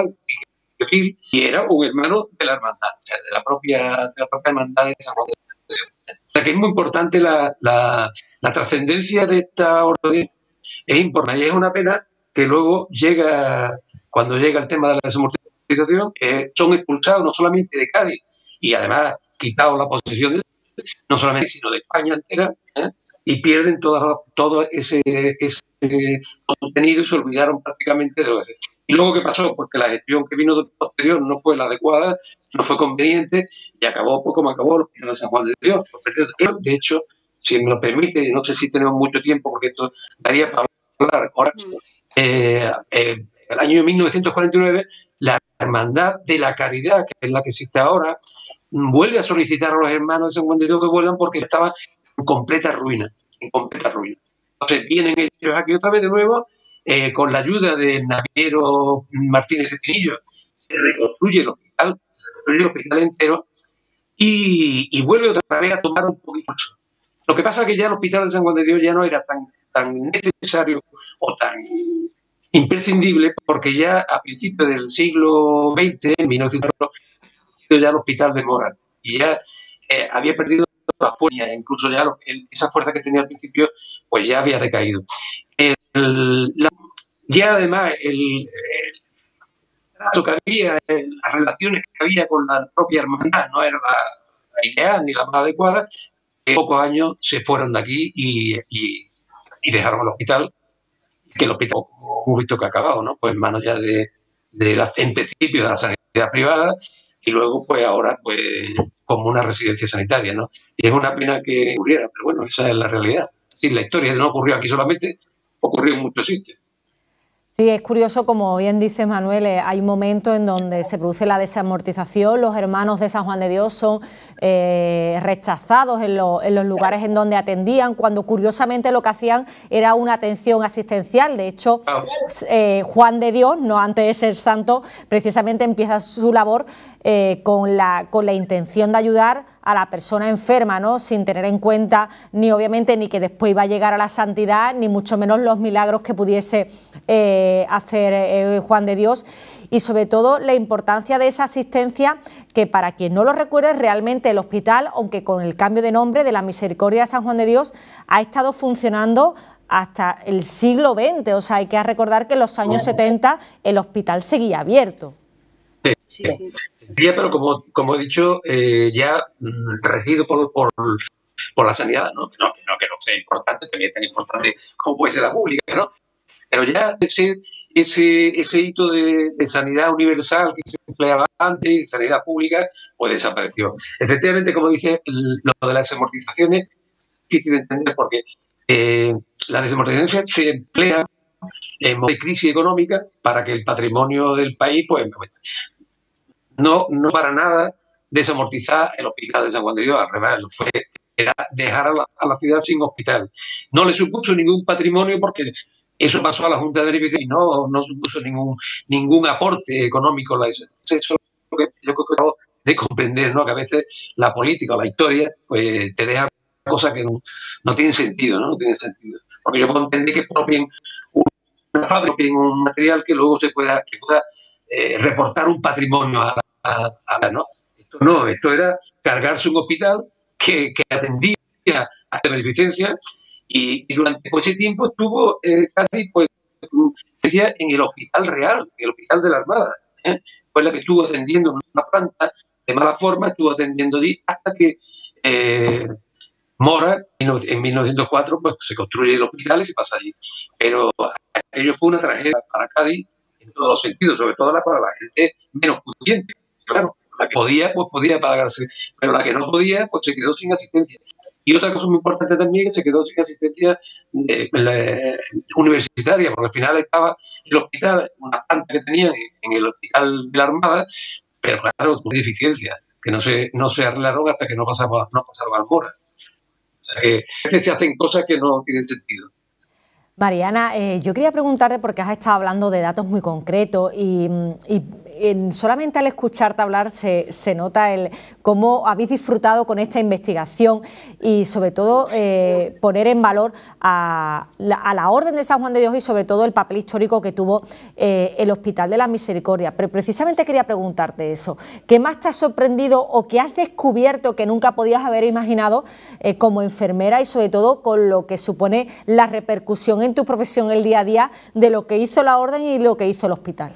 S3: y era un hermano de la hermandad, o sea, de la propia, de la propia hermandad de San Juan de Dios. O sea, que es muy importante la, la, la trascendencia de esta orden, es importante, y es una pena que luego llega, cuando llega el tema de la desamortización, eh, son expulsados no solamente de Cádiz, y además quitados la posesión de, no solamente, sino de España entera, ¿eh? Y pierden todo, todo ese, ese contenido y se olvidaron prácticamente de lo que se. Y luego, ¿qué pasó? Porque la gestión que vino de posterior no fue la adecuada, no fue conveniente y acabó pues, como acabó el Hospital de San Juan de Dios. De hecho, si me lo permite, no sé si tenemos mucho tiempo porque esto daría para hablar ahora. Eh, eh, el año mil novecientos cuarenta y nueve, la Hermandad de la Caridad, que es la que existe ahora, vuelve a solicitar a los hermanos de San Juan de Dios que vuelvan porque estaban en completa ruina, en completa ruina. Entonces vienen ellos aquí otra vez de nuevo, eh, con la ayuda del naviero Martínez de Pinillo, se reconstruye el hospital, se reconstruye el hospital entero y, y vuelve otra vez a tomar un poquito. Lo que pasa es que ya el hospital de San Juan de Dios ya no era tan, tan necesario o tan imprescindible, porque ya a principios del siglo veinte, en mil novecientos, ya el hospital de Mora, y ya eh, había perdido la fuerza, incluso ya lo, el, esa fuerza que tenía al principio, pues ya había decaído. El, la, ya además el, el trato que había, el, las relaciones que había con la propia hermandad no era la, la ideal ni la más adecuada. En pocos años se fueron de aquí y, y, y dejaron el hospital, que el hospital hemos visto que ha acabado, ¿no? Pues en manos ya de, de la, en principio de la sanidad privada y luego pues ahora pues como una residencia sanitaria, ¿no? Y es una pena que ocurriera, pero bueno, esa es la realidad. Sí, la historia no ocurrió aquí solamente, ocurrió en muchos sitios.
S1: Sí, es curioso, como bien dice Manuel, eh, hay un momento en donde se produce la desamortización, los hermanos de San Juan de Dios son eh, rechazados en, lo, en los lugares en donde atendían, cuando curiosamente lo que hacían era una atención asistencial. De hecho, eh, Juan de Dios, no antes de ser santo, precisamente empieza su labor eh, con, la, con la intención de ayudar a la persona enferma, ¿no? Sin tener en cuenta ni obviamente ni que después iba a llegar a la santidad, ni mucho menos los milagros que pudiese eh, hacer eh, Juan de Dios, y sobre todo la importancia de esa asistencia que, para quien no lo recuerde, realmente el hospital, aunque con el cambio de nombre de la Misericordia de San Juan de Dios, ha estado funcionando hasta el siglo veinte, o sea, hay que recordar que en los años setenta el hospital seguía abierto.
S3: Sí, sí. Pero como, como he dicho, eh, ya regido por, por, por la sanidad, ¿no? No, no que no sea importante, también es tan importante como puede ser la pública, ¿no? Pero ya ese, ese, ese hito de, de sanidad universal que se empleaba antes, de sanidad pública, pues desapareció. Efectivamente, como dije, lo de las amortizaciones es difícil de entender porque eh, la desamortización se emplea en momentos de crisis económica para que el patrimonio del país, pues, no, no para nada desamortizar el hospital de San Juan de Dios, al revés, fue era dejar a la, a la ciudad sin hospital. No le supuso ningún patrimonio porque eso pasó a la Junta de Beneficios y no, no supuso ningún, ningún aporte económico. Eso es lo que yo creo de comprender, ¿no? Que a veces la política o la historia pues, te deja cosas que no, no tienen sentido, ¿no? No tienen sentido. porque yo puedo entender que propien una fábrica, propien un material que luego se pueda, que pueda eh, reportar un patrimonio a, a, a ¿no? Esto no, esto era cargarse un hospital que, que atendía a la beneficencia y, y durante ese tiempo estuvo eh, casi pues en el Hospital Real, en el Hospital de la Armada. ¿eh? Fue la que estuvo atendiendo en una planta de mala forma, estuvo atendiendo allí hasta que eh, Mora, en mil novecientos cuatro, pues se construye el hospital y se pasa allí. Pero aquello fue una tragedia para Cádiz en todos los sentidos, sobre todo para la gente menos pudiente. Claro, la que podía, pues podía pagarse, pero la que no podía, pues se quedó sin asistencia. Y otra cosa muy importante también es que se quedó sin asistencia eh, la, universitaria, porque al final estaba el hospital, una planta que tenían en el Hospital de la Armada, pero claro, con deficiencias, que no se, no se arreglaron hasta que no pasaba, no pasaba al Mora. O sea que a veces se hacen cosas que no tienen sentido.
S1: Mariana, eh, yo quería preguntarte, porque has estado hablando de datos muy concretos y, y en, solamente al escucharte hablar se, se nota el cómo habéis disfrutado con esta investigación y sobre todo eh, poner en valor a la, a la Orden de San Juan de Dios y sobre todo el papel histórico que tuvo eh, el Hospital de la Misericordia. Pero precisamente quería preguntarte eso, ¿qué más te ha sorprendido o qué has descubierto que nunca podías haber imaginado eh, como enfermera y sobre todo con lo que supone la repercusión en en tu profesión el día a día de lo que hizo la Orden y lo que hizo el hospital?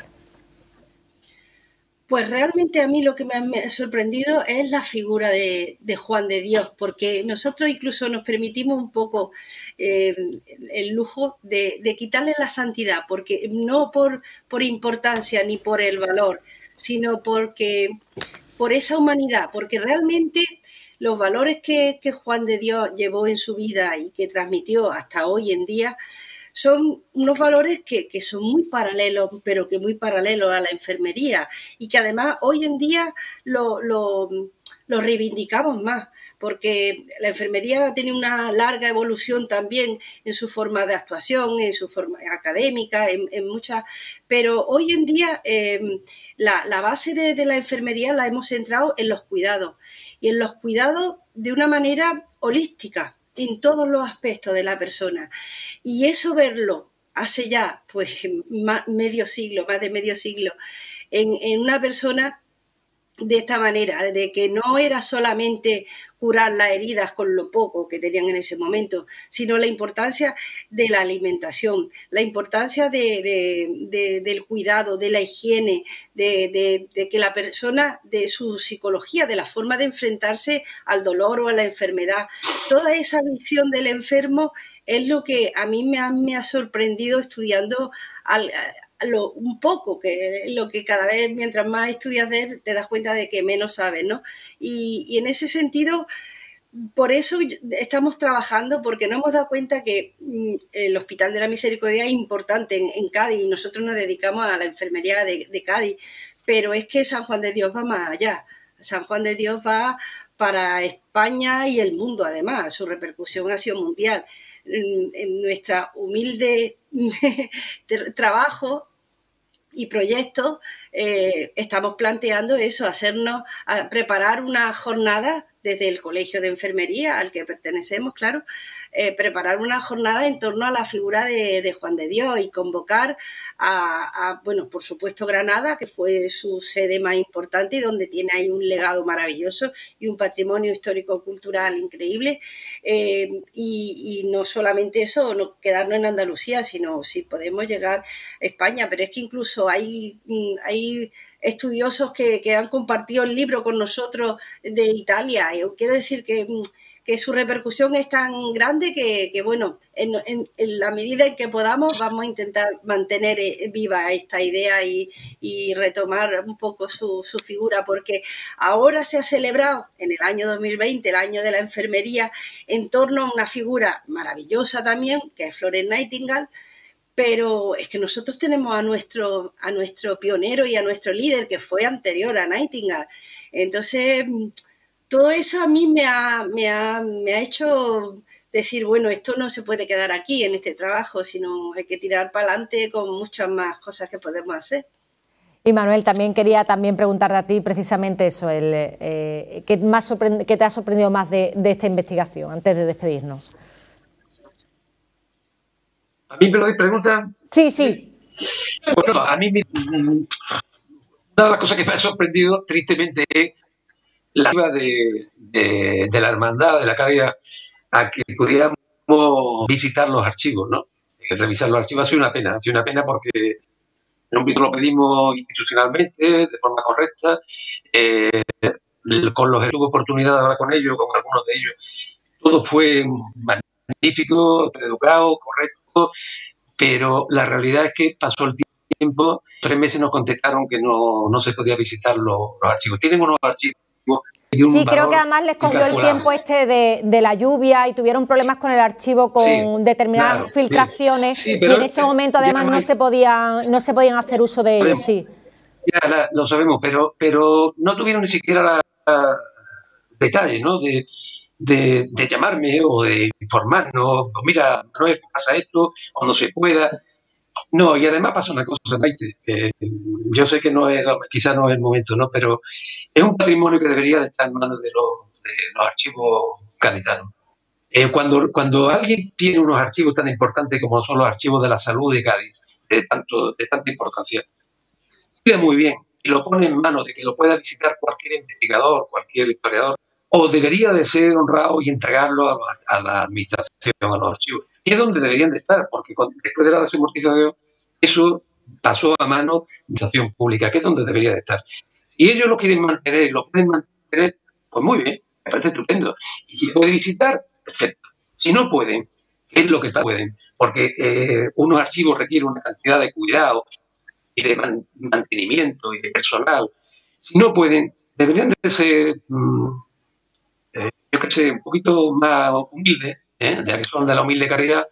S4: Pues realmente a mí lo que me ha, me ha sorprendido es la figura de, de Juan de Dios, porque nosotros incluso nos permitimos un poco eh, el lujo de, de quitarle la santidad, porque no por, por importancia ni por el valor, sino porque por esa humanidad, porque realmente los valores que, que Juan de Dios llevó en su vida y que transmitió hasta hoy en día son unos valores que, que son muy paralelos, pero que muy paralelos a la enfermería y que además hoy en día lo, lo, lo reivindicamos más, porque la enfermería tiene una larga evolución también en su forma de actuación, en su forma académica, en, en muchas, pero hoy en día eh, la, la base de, de la enfermería la hemos centrado en los cuidados y en los cuidados de una manera holística, en todos los aspectos de la persona. Y eso verlo hace ya pues más, medio siglo, más de medio siglo, en, en una persona de esta manera, de que no era solamente curar las heridas con lo poco que tenían en ese momento, sino la importancia de la alimentación, la importancia de, de, de, del cuidado, de la higiene, de, de, de que la persona, de su psicología, de la forma de enfrentarse al dolor o a la enfermedad, toda esa visión del enfermo es lo que a mí me ha, me ha sorprendido estudiando al, Lo, un poco, que lo que cada vez mientras más estudias de él te das cuenta de que menos sabes, ¿no? Y, y en ese sentido, por eso estamos trabajando, porque nos hemos dado cuenta que mm, el Hospital de la Misericordia es importante en, en Cádiz y nosotros nos dedicamos a la enfermería de, de Cádiz, pero es que San Juan de Dios va más allá. San Juan de Dios va para España y el mundo, además, su repercusión ha sido mundial. En, en nuestra humilde trabajo y proyectos eh, estamos planteando eso, hacernos, a preparar una jornada desde el Colegio de Enfermería al que pertenecemos, claro, eh, preparar una jornada en torno a la figura de, de Juan de Dios y convocar a, a, bueno, por supuesto Granada, que fue su sede más importante y donde tiene ahí un legado maravilloso y un patrimonio histórico-cultural increíble, eh, y, y no solamente eso, no quedarnos en Andalucía, sino si podemos llegar a España, pero es que incluso hay, hay estudiosos que, que han compartido el libro con nosotros de Italia. Yo quiero decir que, que su repercusión es tan grande que, que bueno, en, en, en la medida en que podamos vamos a intentar mantener viva esta idea y, y retomar un poco su, su figura, porque ahora se ha celebrado en el año dos mil veinte, el año de la enfermería, en torno a una figura maravillosa también, que es Florence Nightingale. Pero es que nosotros tenemos a nuestro, a nuestro pionero y a nuestro líder que fue anterior a Nightingale. Entonces, todo eso a mí me ha, me ha, me ha hecho decir, bueno, esto no se puede quedar aquí en este trabajo, sino hay que tirar para adelante con muchas más cosas que podemos hacer.
S1: Y Manuel, también quería también preguntarte a ti precisamente eso, el, eh, ¿qué, más ¿qué te ha sorprendido más de, de esta investigación antes de despedirnos?
S3: ¿A mí me lo preguntan?
S1: Sí, sí.
S3: Bueno, a mí me, una de las cosas que me ha sorprendido tristemente es la ayuda de, de, de la hermandad, de la caridad, a que pudiéramos visitar los archivos, ¿no? Revisar los archivos ha sido una pena, ha sido una pena porque en un principio lo pedimos institucionalmente, de forma correcta, eh, con los que tuve oportunidad de hablar con ellos, con algunos de ellos, todo fue magnífico, educado, correcto, pero la realidad es que pasó el tiempo, tres meses nos contestaron que no, no se podía visitar los, los archivos. Tienen unos archivos de un
S1: Sí, creo
S3: valor
S1: que además les cogió el tiempo este de, de la lluvia y tuvieron problemas con el archivo con
S3: sí,
S1: determinadas
S3: claro,
S1: filtraciones
S3: sí, sí,
S1: y en ese momento además no se podían no se podían hacer uso de ellos, sí.
S3: Ya la, lo sabemos, pero, pero no tuvieron ni siquiera la, la detalle, ¿no? De, de, de llamarme o de informarnos, pues mira, no pasa esto, cuando se pueda. No, y además pasa una cosa, Maite, eh, yo sé que no es, quizás no es el momento, ¿no? Pero es un patrimonio que debería de estar en manos de los, de los archivos gaditanos. Eh, cuando, cuando alguien tiene unos archivos tan importantes como son los archivos de la salud de Cádiz, de, tanto, de tanta importancia, cuida muy bien y lo pone en manos de que lo pueda visitar cualquier investigador, cualquier historiador, o debería de ser honrado y entregarlo a, a la administración, a los archivos. Y es donde deberían de estar, porque cuando, después de la desamortización, eso pasó a manos de la administración pública, que es donde debería de estar. Si ellos lo quieren mantener, lo pueden mantener, pues muy bien, me parece estupendo. Y si puede visitar, perfecto. Si no pueden, ¿qué es lo que pueden? Porque eh, unos archivos requieren una cantidad de cuidado y de man, mantenimiento y de personal. Si no pueden, deberían de ser, mmm, eh, yo que sé, un poquito más humildes, ¿eh? Ya que son de la humilde caridad,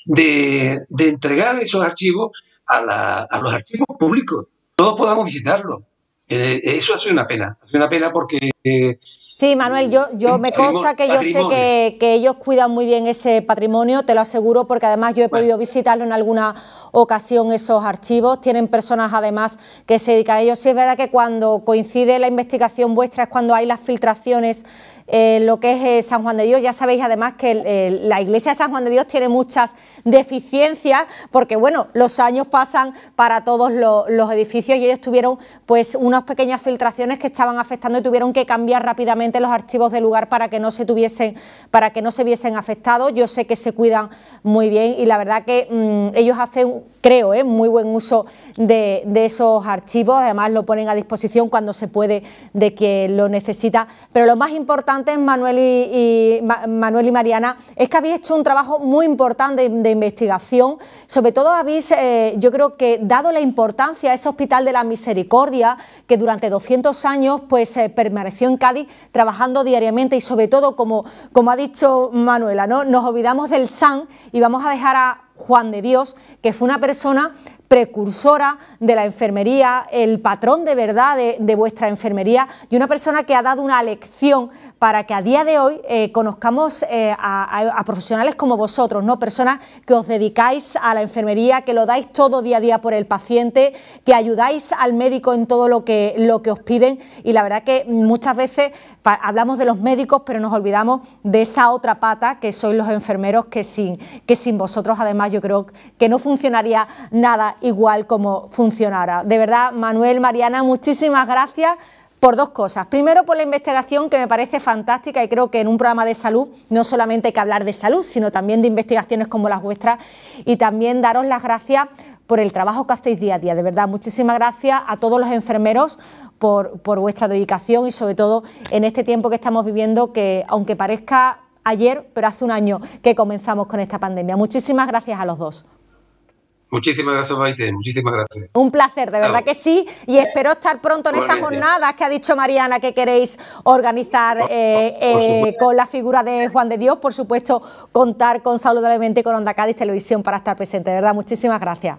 S3: de, de entregar esos archivos a, la, a los archivos públicos. Todos podamos visitarlos. Eh, eso ha sido una pena. Ha sido una pena porque... Eh,
S1: Sí, Manuel, yo, yo me consta que yo sé que, que ellos cuidan muy bien ese patrimonio, te lo aseguro, porque además yo he podido visitarlo en alguna ocasión, esos archivos. Tienen personas además que se dedican a ellos. Sí, es verdad que cuando coincide la investigación vuestra es cuando hay las filtraciones. Eh, lo que es eh, San Juan de Dios, ya sabéis además que eh, la iglesia de San Juan de Dios tiene muchas deficiencias porque bueno, los años pasan para todos lo, los edificios y ellos tuvieron pues unas pequeñas filtraciones que estaban afectando y tuvieron que cambiar rápidamente los archivos del lugar para que no se tuviesen, para que no se viesen afectados. Yo sé que se cuidan muy bien y la verdad que mmm, ellos hacen, creo, eh, muy buen uso de, de esos archivos, además lo ponen a disposición cuando se puede de quien lo necesita, pero lo más importante Manuel y, y, Manuel y Mariana, es que habéis hecho un trabajo muy importante de, de investigación, sobre todo habéis, eh, yo creo que dado la importancia a ese Hospital de la Misericordia, que durante doscientos años pues eh, permaneció en Cádiz trabajando diariamente y sobre todo, como, como ha dicho Manuela, ¿no? Nos olvidamos del San y vamos a dejar a Juan de Dios, que fue una persona precursora de la enfermería, el patrón de verdad de, de vuestra enfermería y una persona que ha dado una lección para que a día de hoy eh, conozcamos eh, a, a, a profesionales como vosotros, ¿no? Personas que os dedicáis a la enfermería, que lo dais todo día a día por el paciente, que ayudáis al médico en todo lo que, lo que os piden y la verdad que muchas veces hablamos de los médicos pero nos olvidamos de esa otra pata que sois los enfermeros que sin, que sin vosotros además yo creo que no funcionaría nada igual como funcionara. De verdad, Manuel, Mariana, muchísimas gracias por dos cosas. Primero, por la investigación que me parece fantástica y creo que en un programa de salud no solamente hay que hablar de salud, sino también de investigaciones como las vuestras y también daros las gracias por el trabajo que hacéis día a día. De verdad, muchísimas gracias a todos los enfermeros por, por vuestra dedicación y sobre todo en este tiempo que estamos viviendo que aunque parezca ayer, pero hace un año que comenzamos con esta pandemia. Muchísimas gracias a los dos.
S3: Muchísimas gracias, Maite, muchísimas gracias.
S1: Un placer, de verdad que sí, y espero estar pronto en esas jornadas que ha dicho Mariana que queréis organizar eh, eh, con la figura de Juan de Dios, por supuesto, contar con Saludablemente y con Onda Cádiz Televisión para estar presente, de verdad, muchísimas gracias.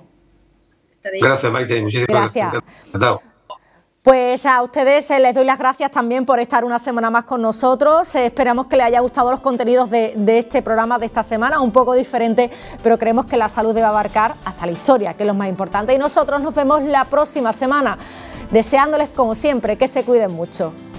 S3: Gracias, Maite, muchísimas gracias. gracias.
S1: Pues a ustedes eh, les doy las gracias también por estar una semana más con nosotros. Eh, esperamos que les haya gustado los contenidos de, de este programa de esta semana, un poco diferente, pero creemos que la salud debe abarcar hasta la historia, que es lo más importante. Y nosotros nos vemos la próxima semana, deseándoles como siempre que se cuiden mucho.